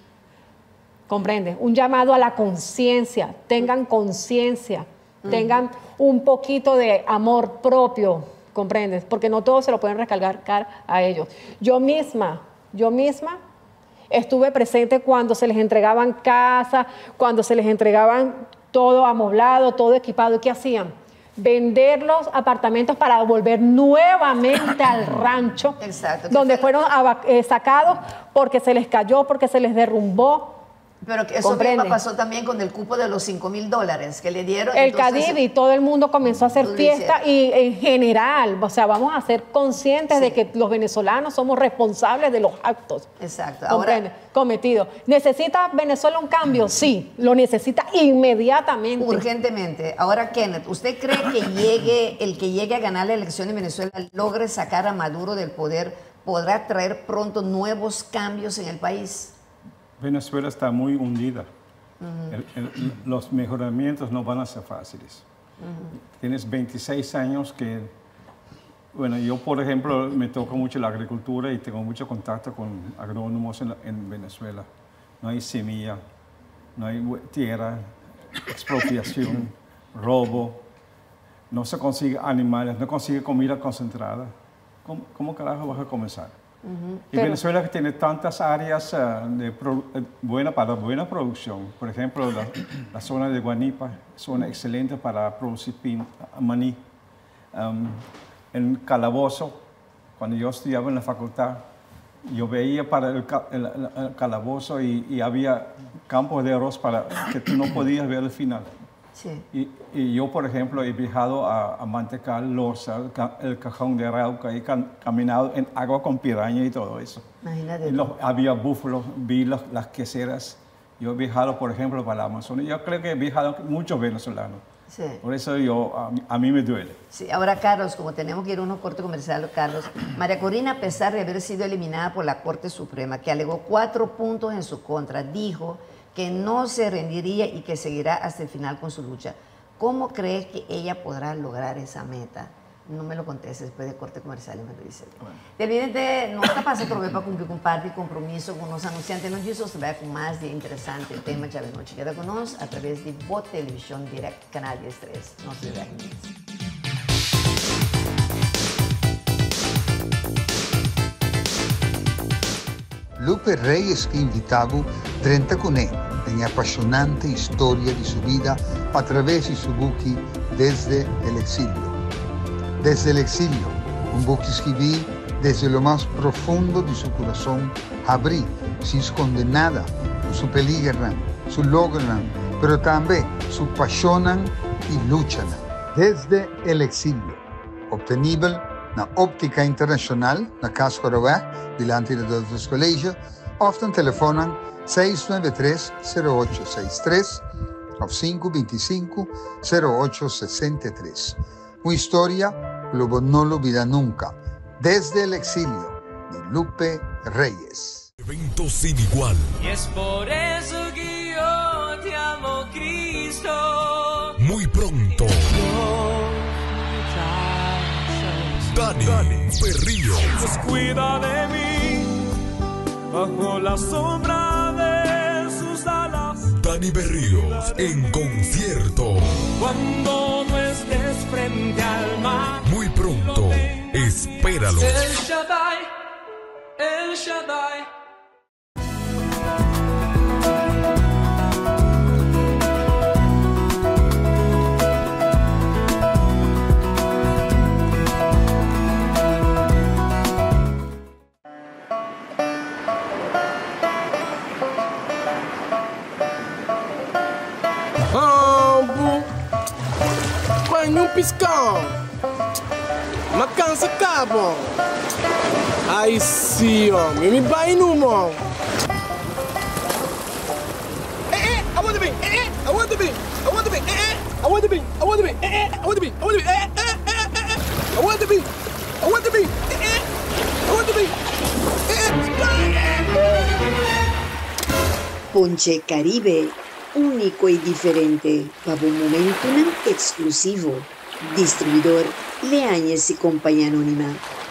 ¿Comprende? Un llamado a la conciencia, tengan conciencia, uh-huh. tengan un poquito de amor propio, ¿comprendes? Porque no todos se lo pueden recargar a ellos. Yo misma, yo misma estuve presente cuando se les entregaban casas, cuando se les entregaban todo amoblado, todo equipado. ¿Y qué hacían? Vender los apartamentos para volver nuevamente al rancho, Exacto, donde fueron eh, sacados porque se les cayó, porque se les derrumbó. Pero eso mismo pasó también con el cupo de los cinco mil dólares que le dieron. El Cadivi, todo el mundo comenzó a hacer fiesta y en general, o sea, vamos a ser conscientes sí. de que los venezolanos somos responsables de los actos. Exacto. Ahora, cometidos. ¿Necesita Venezuela un cambio? Sí, lo necesita inmediatamente. Urgentemente. Ahora, Kenneth, ¿usted cree que llegue, el que llegue a ganar la elección en Venezuela logre sacar a Maduro del poder, podrá traer pronto nuevos cambios en el país? Venezuela está muy hundida. Uh-huh. el, el, los mejoramientos no van a ser fáciles. Uh-huh. Tienes veintiséis años que, bueno, yo por ejemplo me toca mucho la agricultura y tengo mucho contacto con agrónomos en, en Venezuela. No hay semilla, no hay tierra, expropiación, robo, no se consigue animales, no consigue comida concentrada. ¿Cómo, cómo carajo vas a comenzar? Uh-huh. Y Venezuela que tiene tantas áreas uh, de pro, eh, buena, para buena producción. Por ejemplo, la, la zona de Guanipa, zona excelente para producir pin, maní. Um, en Calabozo, cuando yo estudiaba en la facultad, yo veía para el, el, el Calabozo y, y había campos de arroz para que tú no podías ver el final. Sí. Y, y yo, por ejemplo, he viajado a, a Mantecal, Loza, el, el Cajón de Arauca, he cam, caminado en agua con piraña y todo eso. Imagínate. Y los, había búfalos, vi los, las queseras. Yo he viajado, por ejemplo, para la Amazonia. Yo creo que he viajado muchos venezolanos. Sí. Por eso yo, a, mí- a mí me duele. Sí, ahora Carlos, como tenemos que ir a unos cortes comerciales, Carlos, María Corina, a pesar de haber sido eliminada por la Corte Suprema, que alegó cuatro puntos en su contra, dijo que no se rendiría y que seguirá hasta el final con su lucha. ¿Cómo crees que ella podrá lograr esa meta? No me lo contestes después de corte comercial, me lo dice. Bueno. Televidente, no está pasando otro vez para cumplir con parte y compromiso con los anunciantes. No quiso se va con más de interesante tema ya de noche. Queda con nosotros a través de Bot Televisión Direct, Canal diez tres. No se vean. Lupe Reyes che invitavo trenta con E, una appassionante storia di sua vita attraverso i suoi buchi desde el exilio. Desde el exilio, un buco que escribí desde lo más profundo de su corazón, abrí, sin esconder nada, su peligran, su logran, pero también su pasionan y luchan. Desde el exilio, obtenible na Óptica Internacional, na Casco Aroé, delante de los colegios, often telefonan seis nueve tres, cero ocho seis tres o cinco dos cinco, cero ocho seis tres. Una historia que no lo olvida nunca. Desde el exilio, de Lupe Reyes. Evento sin igual. Y es por eso que yo te amo, Cristo. Muy pronto. Dani, Dani Berrío. Dios cuida de mí bajo la sombra de sus alas. Dani Berríos en concierto. Cuando no estés frente al mar. Muy pronto. Espéralo. El Shaddai, El Shaddai. Um piscão, uma cansa cabo. Aí sim, homem, me vai no mão. Eh, eh, I want to be, eh, eh, I want to be, I want to be, eh, eh, I want to be, I want to be, eh, eh, I want to be, I want to be, eh, eh, eh, eh, I want to be, I want to be, eh, eh, I want to be, eh, eh. Ponche Caribe, único y diferente, para un momento exclusivo. Distribuidor Leáñez y Compañía Anónima.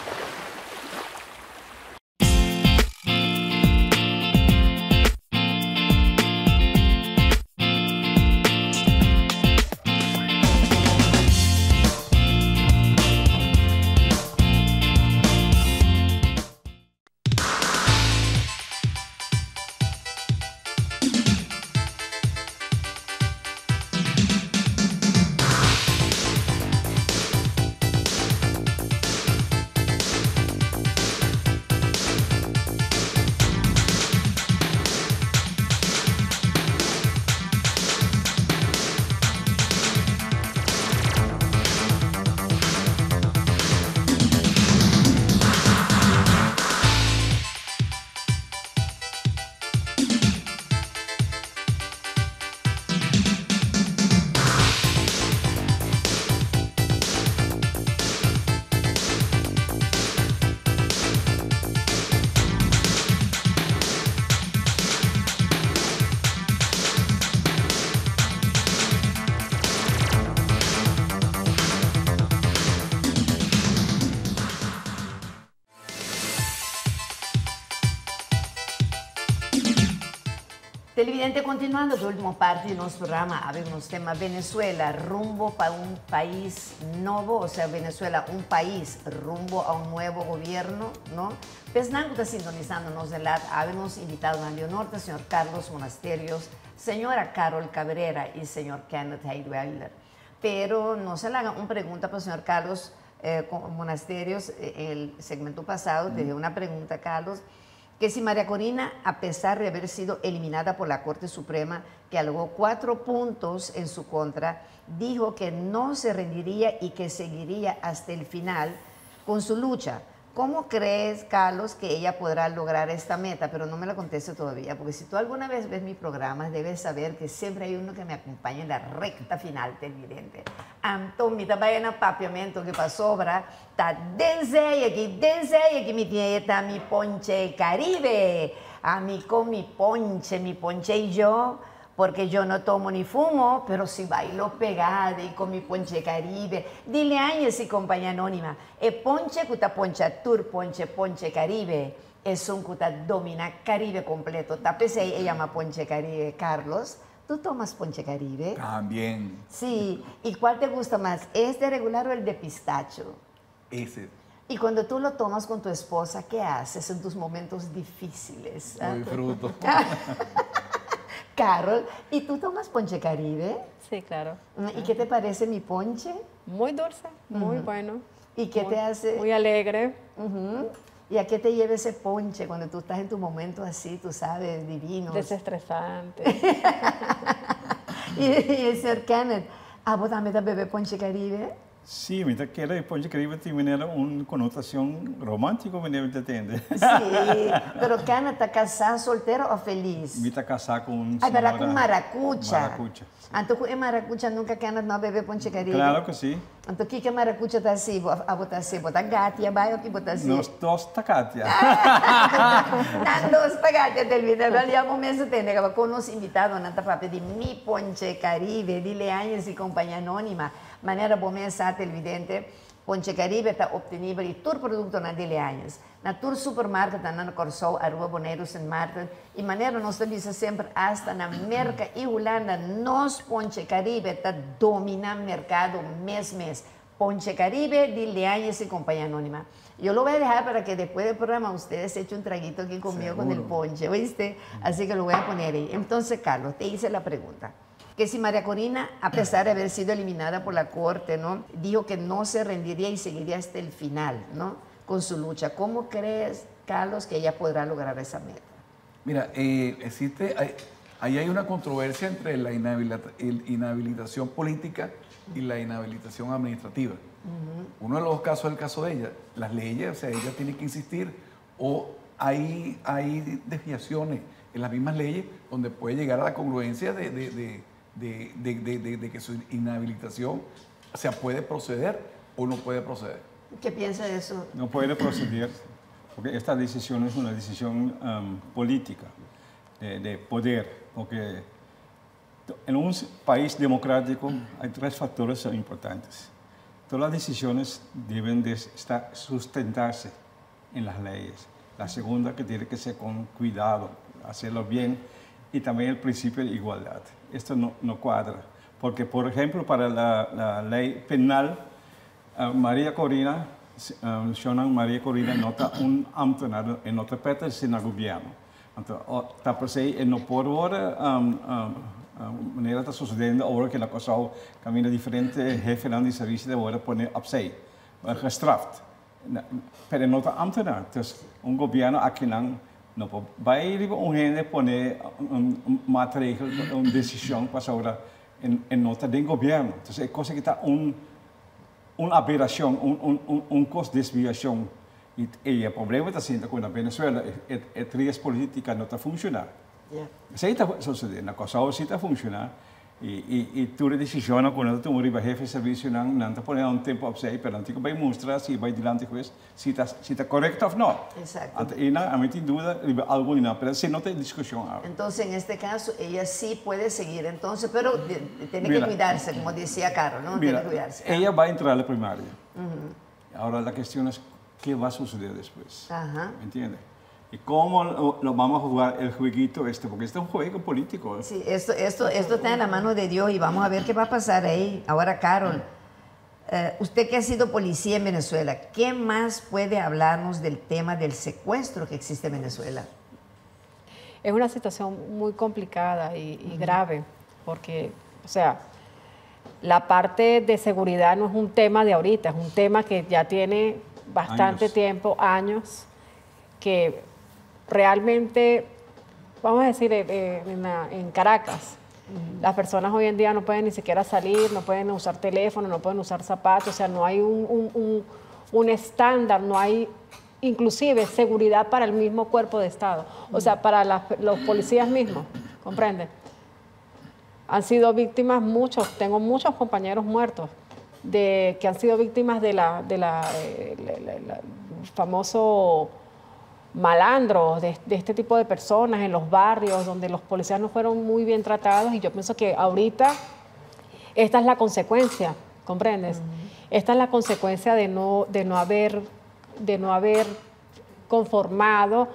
Televidente, continuando la última parte de nuestro programa, habemos tema Venezuela, rumbo para un país nuevo, o sea, Venezuela, un país rumbo a un nuevo gobierno, ¿no? Pues nada, está sintonizándonos de la, habemos invitado a Leonorte, señor Carlos Monasterios, señora Carol Cabrera y señor Kenneth Heidweiler. Pero no se le haga una pregunta para el señor Carlos eh, Monasterios, eh, en el segmento pasado, te dio una pregunta, Carlos, que si María Corina, a pesar de haber sido eliminada por la Corte Suprema, que alegó cuatro puntos en su contra, dijo que no se rendiría y que seguiría hasta el final con su lucha. ¿cómo crees, Carlos, que ella podrá lograr esta meta? Pero no me la conteste todavía, porque si tú alguna vez ves mis programas, debes saber que siempre hay uno que me acompaña en la recta final, televidente. Então, me trabalha na papiamento que para sobra, tá dezei aqui, dezei aqui, me tieta, mi ponche Caribe. A mí con mi ponche, mi ponche y yo, porque yo no tomo ni fumo, pero si bailo pegada y con mi ponche Caribe. Dile a Áñez y compañía anónima, el ponche que poncha tour, ponche, ponche Caribe, es un que domina Caribe completo. Tapese ella llama ponche Caribe. Carlos, ¿tú tomas ponche Caribe? También. Sí. ¿Y cuál te gusta más? ¿Este regular o el de pistacho? Ese. Y cuando tú lo tomas con tu esposa, ¿qué haces en tus momentos difíciles? Lo disfruto. Carol, ¿y tú tomas ponche Caribe? Sí, claro. ¿Y qué te parece mi ponche? Muy dulce, muy Ujú. bueno. ¿Y qué muy, te hace? Muy alegre. Ujú. ¿Y a qué te lleva ese ponche cuando tú estás en tu momento así, tú sabes, divino? Desestresante. y, y el señor Kenneth, ¿a vos también te bebé ponche Caribe? Sí, mientras que el ponche Caribe tiene una connotación romántica, me entiende. Sí, pero Kenneth, ¿está casado, soltero o feliz? Me está casado con un Ay, ¿verdad? Con maracucha. Maracucha. Entonces, en maracucha nunca Kenneth no bebe ponche Caribe? Claro que sí. Entonces, ¿qué que maracucha está así? A botar así, botar gatia, vai o que botar así? Nos dos tacatia. Nan dos tagatia del video. Abbiamo messo te, che con nos invitato nata proprio di Mi Ponche Caribe, di Leagnes e compagnia anonima. Maniera bomesa televidente, Ponche Caribe está obtenibile in tur producto na di Leagnes. Na tur supermarket na Corsou, a Rua Boneiros en Martin. E maniera nos avisa sempre hasta na merca e Holanda, nos Ponche Caribe está domina mercado mes mes. Ponche Caribe, de Leagnes y compañía anónima. Yo lo voy a dejar para que después del programa ustedes echen un traguito aquí conmigo Seguro. Con el ponche, ¿oíste? Así que lo voy a poner ahí. Entonces, Carlos, te hice la pregunta. Que si María Corina, a pesar de haber sido eliminada por la Corte, ¿no? Dijo que no se rendiría y seguiría hasta el final, ¿no? Con su lucha. ¿Cómo crees, Carlos, que ella podrá lograr esa meta? Mira, eh, existe, hay, ahí hay una controversia entre la inhabilita, el inhabilitación política y la inhabilitación administrativa. Uh-huh. Uno de los dos casos es el caso de ella. Las leyes, o sea, ella tiene que insistir o hay, hay desviaciones en las mismas leyes donde puede llegar a la congruencia de, de, de, de, de, de, de, de que su inhabilitación, o sea, puede proceder o no puede proceder. ¿Qué piensa de eso? No puede proceder porque esta decisión es una decisión um, política, de, de poder, porque en un país democrático hay tres factores importantes. Todas las decisiones deben de estar, sustentarse en las leyes. La segunda, que tiene que ser con cuidado, hacerlo bien, y también el principio de igualdad. Esto no, no cuadra, porque por ejemplo para la, la ley penal, uh, María Corina, uh, Shonan María Corina nota un ambtenaar en otra parte sin el gobierno. Entonces, está por ahí, no por ahora, um, um, Uh, maneira está sucedendo agora que na Kosovo caminha diferente jefe de serviço de agora poner opzij, uh, gestraft. Pero não está ambtenaar. Dus um governo aqui não não vai ir um gente poner um, um maatregel, uma decisão para agora em, em nota do governo. Então é coisa que está um uma aberração, um um um costo de desviação. E, e o problema está sendo que na Venezuela a três política não está funcionando. Yeah. Isso está sucedendo. Na Kosovo sí está funcionando. E, e, e tu decisiona quando tu morri para jefe de serviço não não está pondo um tempo para você, pero antigo vai mostrar se vai diante com isso, se está se está correto ou não. Exacto. E na a mim tem dúvida algo não, pero se não tem discussão. Entonces, en este caso, ella sí puede seguir, entonces, pero de, de, tiene mira, que cuidarse, como decía Carol, ¿no? Mira, tiene que cuidarse. Ella va a entrar a la primaria. Uh-huh. Ahora la cuestión es qué va a suceder después. Ajá. ¿Me entiendes? ¿Y cómo lo, lo vamos a jugar el jueguito este? Porque este es un juego político. Sí, esto, esto, esto está en la mano de Dios y vamos a ver qué va a pasar ahí. Ahora, Carol, uh, usted que ha sido policía en Venezuela, ¿qué más puede hablarnos del tema del secuestro que existe en Venezuela? Es una situación muy complicada y, y uh-huh. grave, porque, o sea, la parte de seguridad no es un tema de ahorita, es un tema que ya tiene bastante años. tiempo, años, que realmente, vamos a decir, eh, en, la, en Caracas, uh-huh. las personas hoy en día no pueden ni siquiera salir, no pueden usar teléfono, no pueden usar zapatos, o sea, no hay un, un, un, un estándar, no hay inclusive seguridad para el mismo cuerpo de Estado, o sea, para las, los policías mismos, ¿comprende? Han sido víctimas muchos, tengo muchos compañeros muertos de, que han sido víctimas de la, de la, eh, la, la, la famoso malandros, de, de este tipo de personas en los barrios donde los policías no fueron muy bien tratados, y yo pienso que ahorita esta es la consecuencia, ¿comprendes? Uh-huh. Esta es la consecuencia de no, de no haber, de no haber conformado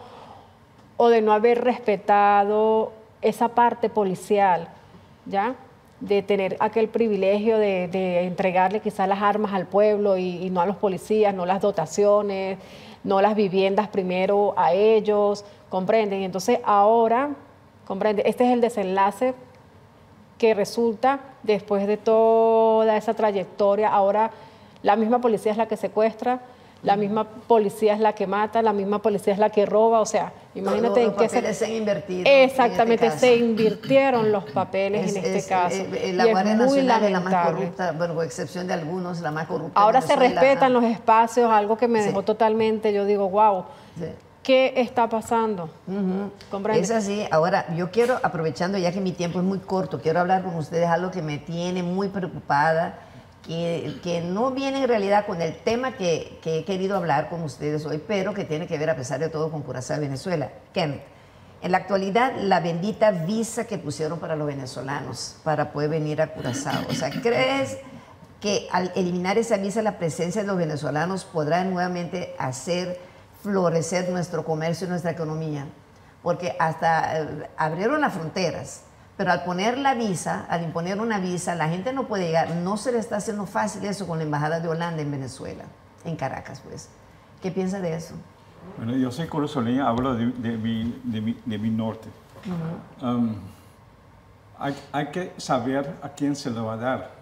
o de no haber respetado esa parte policial, ¿ya? De tener aquel privilegio de, de entregarle quizás las armas al pueblo y, y no a los policías, no las dotaciones, no las viviendas primero a ellos, ¿comprenden? Entonces ahora, ¿comprende? Este es el desenlace que resulta después de toda esa trayectoria. Ahora la misma policía es la que secuestra, la misma policía es la que mata, la misma policía es la que roba, o sea, imagínate los en qué papeles se han invertido. Exactamente, en este se invirtieron los papeles es, en este es, caso. Eh, la Guardia Nacional es la más corrupta, bueno, con excepción de algunos, la más corrupta. Ahora se respetan los espacios, algo que me sí. dejó totalmente, yo digo, wow, sí. ¿qué está pasando? Uh-huh. Es así. Ahora, yo quiero, aprovechando ya que mi tiempo es muy corto, quiero hablar con ustedes algo que me tiene muy preocupada, que, que no viene en realidad con el tema que, que he querido hablar con ustedes hoy, pero que tiene que ver, a pesar de todo, con Curazao y Venezuela. Kenneth, en la actualidad, la bendita visa que pusieron para los venezolanos para poder venir a Curazao, o sea, ¿crees que al eliminar esa visa la presencia de los venezolanos podrá nuevamente hacer florecer nuestro comercio y nuestra economía? Porque hasta eh, abrieron las fronteras, pero al poner la visa, al imponer una visa, la gente no puede llegar. No se le está haciendo fácil eso con la Embajada de Holanda en Venezuela, en Caracas, pues. ¿Qué piensa de eso? Bueno, yo soy curazoleño, hablo de, de, mi, de, mi, de mi norte. Uh-huh. um, hay, hay que saber a quién se lo va a dar.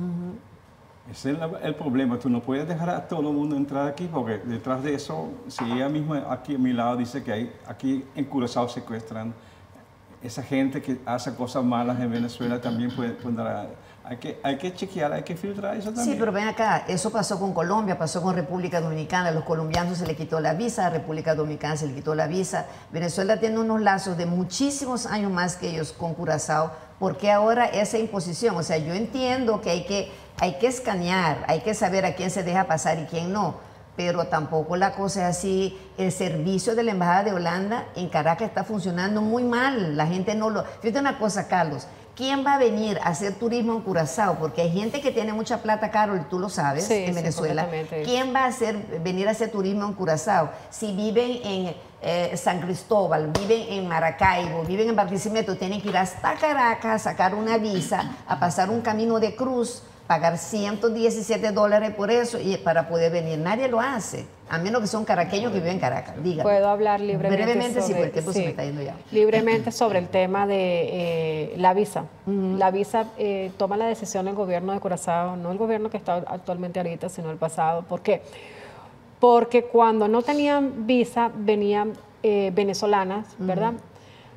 Uh-huh. Ese es el, el problema. Tú no puedes dejar a todo el mundo entrar aquí, porque detrás de eso, si ella misma aquí a mi lado dice que hay, aquí en Curazao secuestran, esa gente que hace cosas malas en Venezuela también puede poner. Hay que, hay que chequear, hay que filtrar eso también. Sí, pero ven acá, eso pasó con Colombia, pasó con República Dominicana. A los colombianos se le quitó la visa, a República Dominicana se le quitó la visa. Venezuela tiene unos lazos de muchísimos años más que ellos con Curazao. ¿Por qué ahora esa imposición? O sea, yo entiendo que hay que, hay que escanear, hay que saber a quién se deja pasar y quién no. Pero tampoco la cosa es así. El servicio de la Embajada de Holanda en Caracas está funcionando muy mal. La gente no lo... Fíjate una cosa, Carlos. ¿Quién va a venir a hacer turismo en Curazao? Porque hay gente que tiene mucha plata, Carol, tú lo sabes, sí, en Venezuela. Sí, ¿quién va a hacer, venir a hacer turismo en Curazao? Si viven en eh, San Cristóbal, viven en Maracaibo, viven en Barquisimeto, tienen que ir hasta Caracas, sacar una visa, a pasar un camino de cruz, pagar ciento diecisiete dólares por eso y para poder venir. Nadie lo hace, a menos que son caraqueños que viven en Caracas. Dígame. Puedo hablar libremente. Brevemente, sobre, sí, porque el tiempo sí, se me está yendo ya. Libremente sobre el tema de eh, la visa. Uh-huh. La visa eh, toma la decisión el gobierno de Curazao, no el gobierno que está actualmente ahorita, sino el pasado. ¿Por qué? Porque cuando no tenían visa, venían eh, venezolanas, ¿verdad? Uh-huh.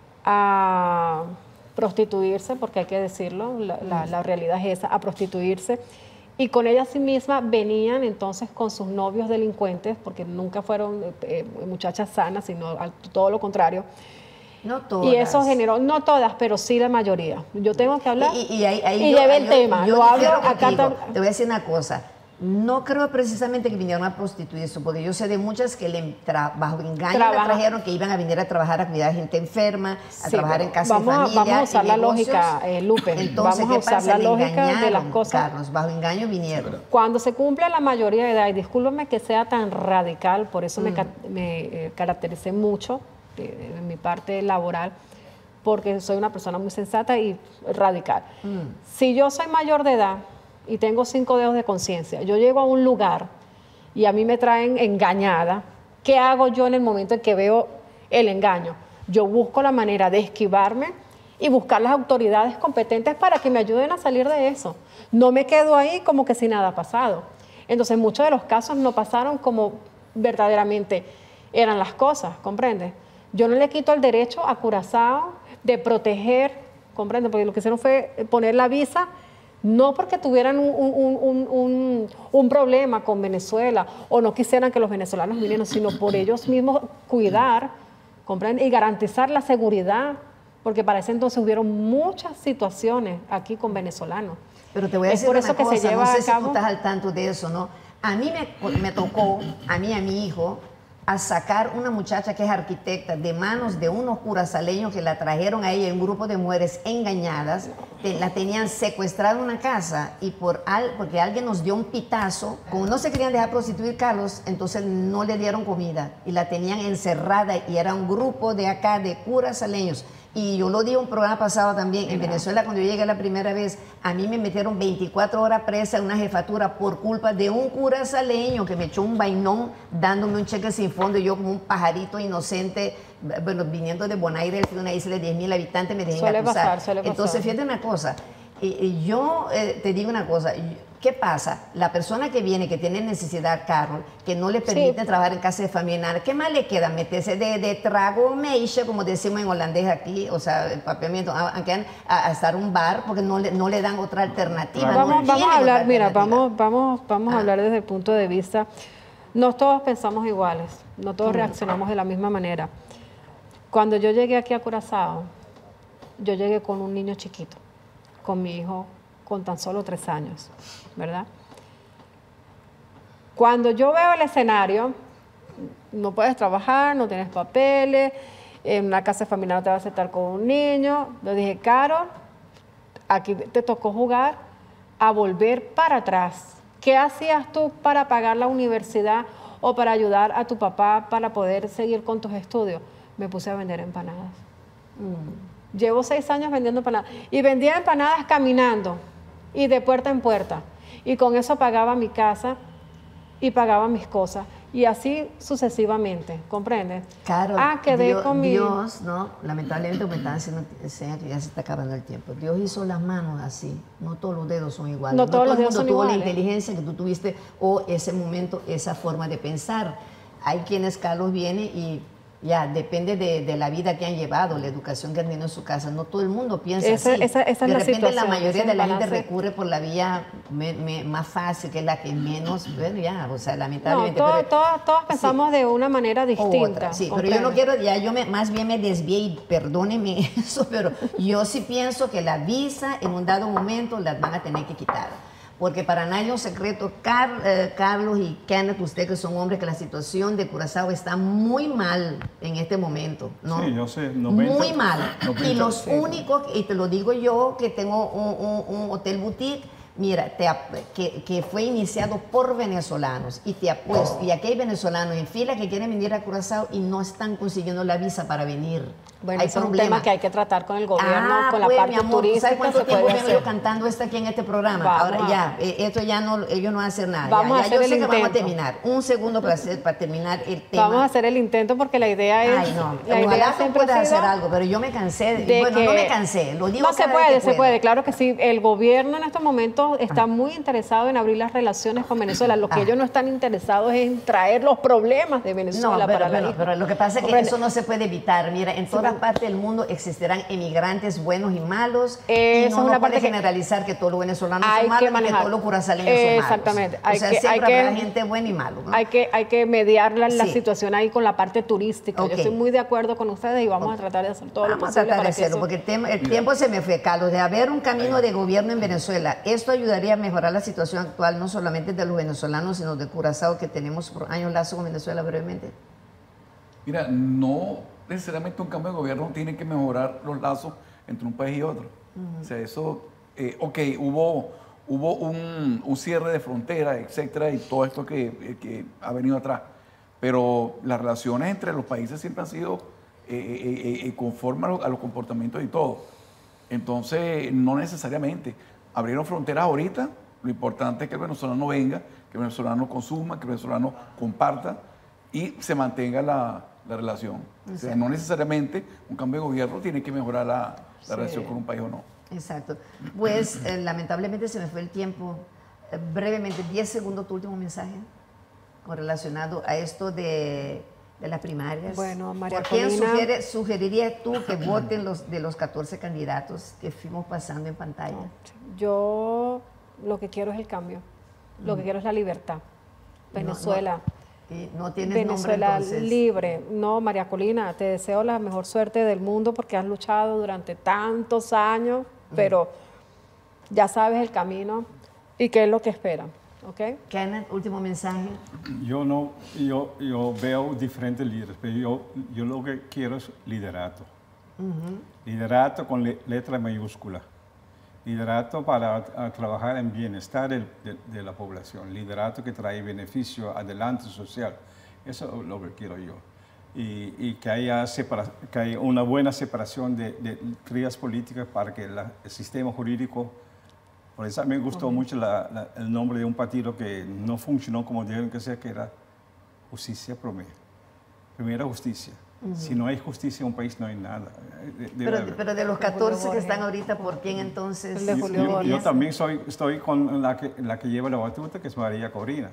A prostituirse, porque hay que decirlo, la, la, la realidad es esa, a prostituirse, y con ellas sí mismas venían entonces con sus novios delincuentes, porque nunca fueron eh, muchachas sanas, sino al, todo lo contrario. No todas. Y eso generó, no todas, pero sí la mayoría. Yo tengo que hablar y, y, y, ahí, ahí y yo, llevé el yo, tema, yo lo hablo acá. acá. Te voy a decir una cosa. No creo precisamente que vinieron a prostituirse, porque yo sé de muchas que le bajo engaño le trajeron que iban a venir a trabajar a cuidar a gente enferma, a sí, trabajar en casa vamos, de familia. Vamos a usar la lógica, eh, Lupe. Entonces, vamos a usar pasa? la lógica de las cosas. Carlos, bajo engaño vinieron. Cuando se cumple la mayoría de edad, y discúlpeme que sea tan radical, por eso mm. me, me eh, caractericé mucho eh, en mi parte laboral, porque soy una persona muy sensata y radical. Mm. Si yo soy mayor de edad y tengo cinco dedos de conciencia, yo llego a un lugar y a mí me traen engañada, ¿qué hago yo en el momento en que veo el engaño? Yo busco la manera de esquivarme y buscar las autoridades competentes para que me ayuden a salir de eso. No me quedo ahí como que si nada ha pasado. Entonces, muchos de los casos no pasaron como verdaderamente eran las cosas, ¿comprende? Yo no le quito el derecho a Curazao de proteger, ¿comprende? Porque lo que hicieron fue poner la visa No porque tuvieran un, un, un, un, un problema con Venezuela o no quisieran que los venezolanos vinieran, sino por ellos mismos cuidar, comprender y garantizar la seguridad, porque para ese entonces hubieron muchas situaciones aquí con venezolanos. Pero te voy a es decir por una eso que cosa, se lleva no sé a si cabo. tú estás al tanto de eso, ¿no? A mí me, me tocó, a mí y a mi hijo, a sacar una muchacha que es arquitecta de manos de unos curazaleños que la trajeron a ella en un grupo de mujeres engañadas, te, la tenían secuestrada en una casa y por al, porque alguien nos dio un pitazo, como no se querían dejar prostituir Carlos, entonces no le dieron comida y la tenían encerrada y era un grupo de acá de curazaleños. Y yo lo dije en un programa pasado también, en Venezuela cuando yo llegué la primera vez, a mí me metieron veinticuatro horas presa en una jefatura por culpa de un curazaleño que me echó un vainón dándome un cheque sin fondo y yo como un pajarito inocente, bueno, viniendo de Bonaire, de una isla de diez mil habitantes, me dejé Suele acusar. pasar, suele pasar. Entonces, fíjate una cosa, y, y yo eh, te digo una cosa, ¿qué pasa? La persona que viene, que tiene necesidad, Carol, que no le permite Sí. trabajar en casa de familia, ¿qué más le queda? Meterse de, de trago meiche, como decimos en holandés aquí, o sea, papiamiento, aunque a, a estar un bar, porque no le, no le dan otra alternativa. Vamos, no vamos tienen a hablar, otra mira, alternativa. vamos, vamos, vamos Ah. a hablar desde el punto de vista, no todos pensamos iguales, no todos reaccionamos de la misma manera. Cuando yo llegué aquí a Curazao, yo llegué con un niño chiquito, con mi hijo con tan solo tres años, ¿verdad? Cuando yo veo el escenario, no puedes trabajar, no tienes papeles, en una casa familiar no te vas a aceptar con un niño. Yo dije, Caro, aquí te tocó jugar a volver para atrás. ¿Qué hacías tú para pagar la universidad o para ayudar a tu papá para poder seguir con tus estudios? Me puse a vender empanadas. Mm. Llevo seis años vendiendo empanadas. Y vendía empanadas caminando y de puerta en puerta. Y con eso pagaba mi casa y pagaba mis cosas. Y así sucesivamente, ¿comprendes? Claro, ah, quedé Dios, con mi... Dios, ¿no? Lamentablemente me están haciendo señas que ya se está acabando el tiempo. Dios hizo las manos así, no todos los dedos son iguales. No todos los dedos todo el son mundo tuvo iguales. la inteligencia que tú tuviste o ese momento, esa forma de pensar. Hay quienes, Carlos, viene y ya, depende de, de la vida que han llevado, la educación que han tenido en su casa. No todo el mundo piensa Esa- así. esa- esa es de la repente situación, la mayoría ese de la gente balance. recurre por la vía me- me- más fácil, que es la que menos, bueno, ya, o sea, No, lamentablemente. todo- pero- todo- todos sí. pensamos de una manera O distinta. otra, sí, pero yo no ¿comprendes? quiero, ya yo me, más bien me desvié y perdónenme eso, pero yo sí pienso que la visa en un dado momento las van a tener que quitar. Porque para nadie es un secreto, Car- eh, Carlos y Kenneth, ustedes que son hombres, que la situación de Curazao está muy mal en este momento, ¿no? Sí, yo sé, noventa, muy mal. noventa, y los sí. únicos, y te lo digo yo, que tengo un, un- un hotel boutique, mira, te ap- que, que fue iniciado por venezolanos y te apuesto, y aquí hay venezolanos en fila que quieren venir a Curazao y no están consiguiendo la visa para venir. Bueno, hay ese es un problemas. tema que hay que tratar con el gobierno, Ah, con la pues, parte mi amor, ¿tú turística. ¿sabes cuánto se tiempo puede vengo hacer. yo cantando esto aquí en este programa? Vamos Ahora a- ya, eh, esto ya no, ellos no van a hacer nada. Vamos ya, a ya hacer yo el sé que vamos a intento. terminar. Un segundo para, hacer, para terminar el tema. Vamos a hacer el intento porque la idea es... Ay, no, la idea ojalá tú siempre puedas ha sido hacer algo, pero yo me cansé. de bueno, que- no me cansé, lo digo No, se cada vez puede, que se puedo. puede, claro que sí. El gobierno en estos momentos está muy interesado en abrir las relaciones con Venezuela. Lo que Ah. ellos no están interesados es en traer los problemas de Venezuela No, pero, para la pero, isla. pero lo que pasa es que ¿Comprende? eso no se puede evitar. Mira, en todas partes del mundo existirán emigrantes buenos y malos. Esa y es no, una no parte puede que generalizar que todos los venezolanos hay son malos que y que manejar. todos los curazaleños son malos. Exactamente. O Hay sea, que- siempre hay que- habrá gente buena y malo, ¿no? Hay que, hay que mediar la, la Sí. situación ahí con la parte turística. Ok. Yo estoy muy de acuerdo con ustedes y vamos a tratar de hacer todo lo Vamos a posible tratar de para que hacerlo, eso... porque el, tema- el tiempo se me fue, Carlos, de haber un camino de gobierno en Venezuela. Esto ayudaría a mejorar la situación actual, no solamente de los venezolanos, sino de Curazao, que tenemos por años lazo con Venezuela brevemente. Mira, no necesariamente un cambio de gobierno tiene que mejorar los lazos entre un país y otro. O sea, eso, eh, ok, hubo, hubo un, un cierre de fronteras, etcétera, y todo esto que, eh, que ha venido atrás. Pero las relaciones entre los países siempre han sido eh, eh, eh, conforme a, lo- a los comportamientos y todo. Entonces, no necesariamente. Abrieron fronteras ahorita, lo importante es que el venezolano venga, que el venezolano consuma, que el venezolano comparta y se mantenga la, la relación. O sea, no necesariamente un cambio de gobierno tiene que mejorar la, la Sí. relación con un país o no. Exacto. Pues eh, lamentablemente se me fue el tiempo. Eh, brevemente, diez segundos tu último mensaje con relacionado a esto de, de las primarias. Bueno, María ¿Por quién Colina- sugiere- sugerirías tú que voten los, de los catorce candidatos que fuimos pasando en pantalla? Yo lo que quiero es el cambio, lo que quiero es la libertad. Venezuela. Y no tienes Venezuela nombre entonces. libre. No, María Colina, te deseo la mejor suerte del mundo porque has luchado durante tantos años, pero ya sabes el camino y qué es lo que esperan, ¿ok? Kenneth, último mensaje. Yo no, yo, yo veo diferentes líderes, pero yo, yo lo que quiero es liderato. Liderato con le- letra mayúscula. Liderato para a, trabajar en bienestar del- de, de la población. Liderato que trae beneficio, adelante social. Eso es lo que quiero yo. Y, y que, haya separa, que haya una buena separación de, de crías políticas para que la- el sistema jurídico. Por eso me gustó mucho la- la- el nombre de un partido que no funcionó como deben que ser, que era Justicia Promedio. Primera justicia. Si no hay justicia en un país, no hay nada. De- debe Pero, haber. pero de los catorce que están ahorita, ¿por quién entonces? El de Yo- Julio yo, Borges. yo también soy, estoy con la que, la que lleva la batuta, que es María Corina.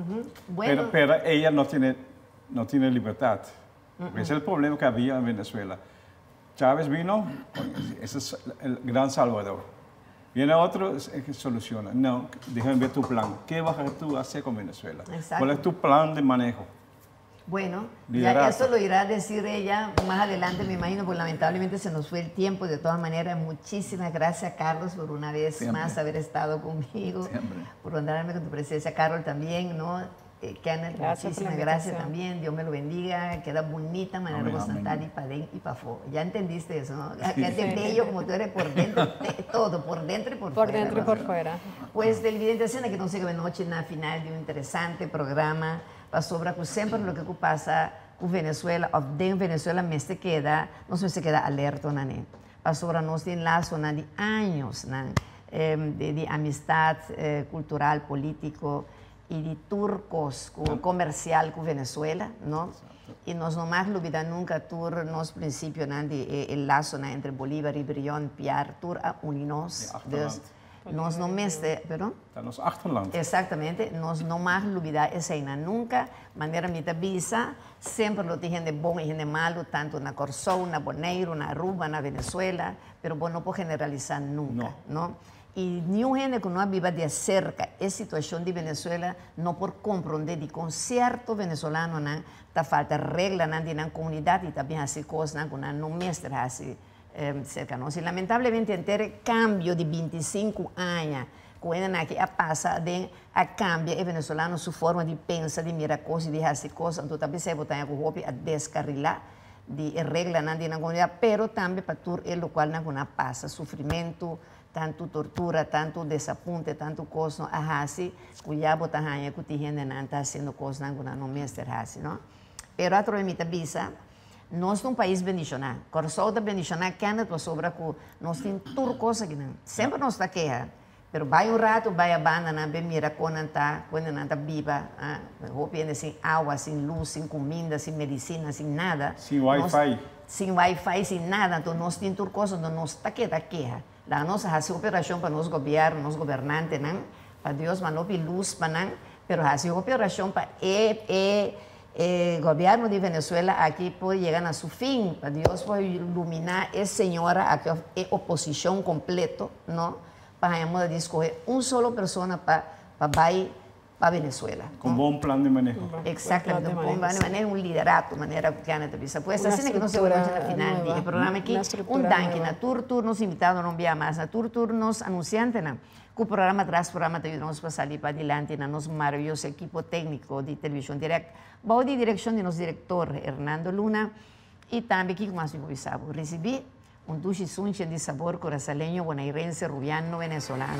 Bueno, Pero, pero ella no tiene, no tiene libertad. Ese es el problema que había en Venezuela. Chávez vino, ese es el gran salvador. Viene otro, es que soluciona. No, déjame ver tu plan. ¿Qué vas a tú hacer con Venezuela? Exacto. ¿Cuál es tu plan de manejo? bueno, ya Liderato. eso lo irá a decir ella más adelante, me imagino, porque lamentablemente se nos fue el tiempo. De todas maneras, muchísimas gracias, Carlos, por una vez Siempre. más haber estado conmigo, Siempre. por honrarme con tu presencia. Carol también, ¿no? Eh, Kenneth, Gracias por la muchísimas gracias invitación. también. Dios me lo bendiga. Queda bonita manera de Amén, constatar amén. y para dentro y para afuera. Ya entendiste eso, ¿no? Quédate bello como tú eres por dentro, te- todo, por dentro y por, Por fuera. dentro y ¿no? por fuera. Pues televidente, cena que non segue noche na final de um interessante programa para sobre que sempre lo que passa com Venezuela, ou dentro Venezuela, mas se queda, nós se queda alerta, né? Para sobre nós tem laço né, de anos, né? Eh, de, de amistad eh, cultural, político e de turcos co- comercial com Venezuela, não? E nós não mais olvidamos nunca tur nos princípios né, de eh, el laço né, entre Bolívar e Brión, Piar, tur a unirnos. De Dus, nós não meste, perdão? Está en los achterland. Exactamente, nós não mais olvidar essa ainda nunca, maneira mita visa, sempre lo tem gente bom e gente malo, tanto na Corsou, na Boneiro, na Aruba, na Venezuela, pero bom, não pode generalizar nunca, não? E nenhum gente que não viva de cerca a situação de Venezuela não por compreender de concerto venezolano, não, tá falta regra não, de na comunidade e também assim coisas não, que não mestra assim eh, cerca, não? E lamentavelmente entre cambio de vinte e cinco anos que a passa de a cambia e venezolano sua forma de pensar, de mirar coisas, de fazer coisas, então também se botar com a descarrilar de regra não, de na comunidade, pero também para tudo o qual não passa sofrimento, tanto tortura, tanto desapunte, tanto coisa, assim, cuja bota hanha que tem gente não está fazendo coisas não não mestre assim, não? Pero a troemita bisa, nós num país bendicionado, quando só da bendicionado, Canada para sobra que nós tem tudo coisa que não, sempre nós está queja, pero vai um rato, vai a banda, não bem mira quando não está, quando não está viva, ah, roupa sem água, sem luz, sem comida, sem medicina, sem nada. Sin Wi-Fi. Sem Wi-Fi, sem nada, então nós tem tudo coisa, então nós está queja, queja. La nossa hace operação para nos governo, nos governantes, não? Para Deus mandou luz para não, pero hace operação para e e o governo de Venezuela aqui pode chegar a seu fim, para Deus pode iluminar essa senhora aqui é oposição completo, não? Para a moda de escolher uma só pessoa para para vai para Venezuela. Con buen plan de manejo. Exactamente, Plan de un manejo, manera un liderato, manera que han entrevista. Pues Una así que no se estructura vuelve al final nueva, del programa aquí. una Un estructura danke nueva. na Tur Turnos invitado no envía más na Tur Turnos anunciante na que programa tras programa te ayudamos a salir para adelante na nos maravilloso equipo técnico de televisión direct. Bajo de dirección de nos director Hernando Luna y también aquí más me avisaba. Recibí un duche sunche de sabor corazaleño, bonaerense, rubiano, venezolano.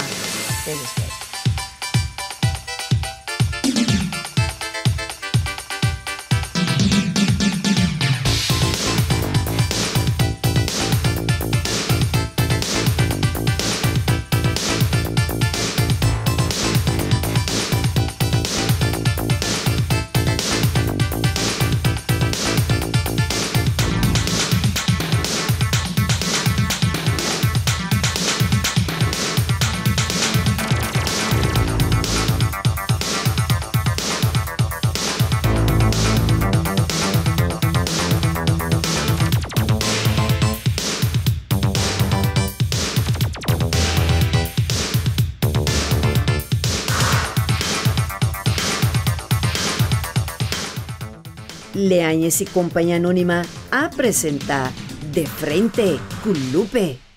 Te deseo. Leáñez y Compañía Anónima a presentar De Frente con Lupe.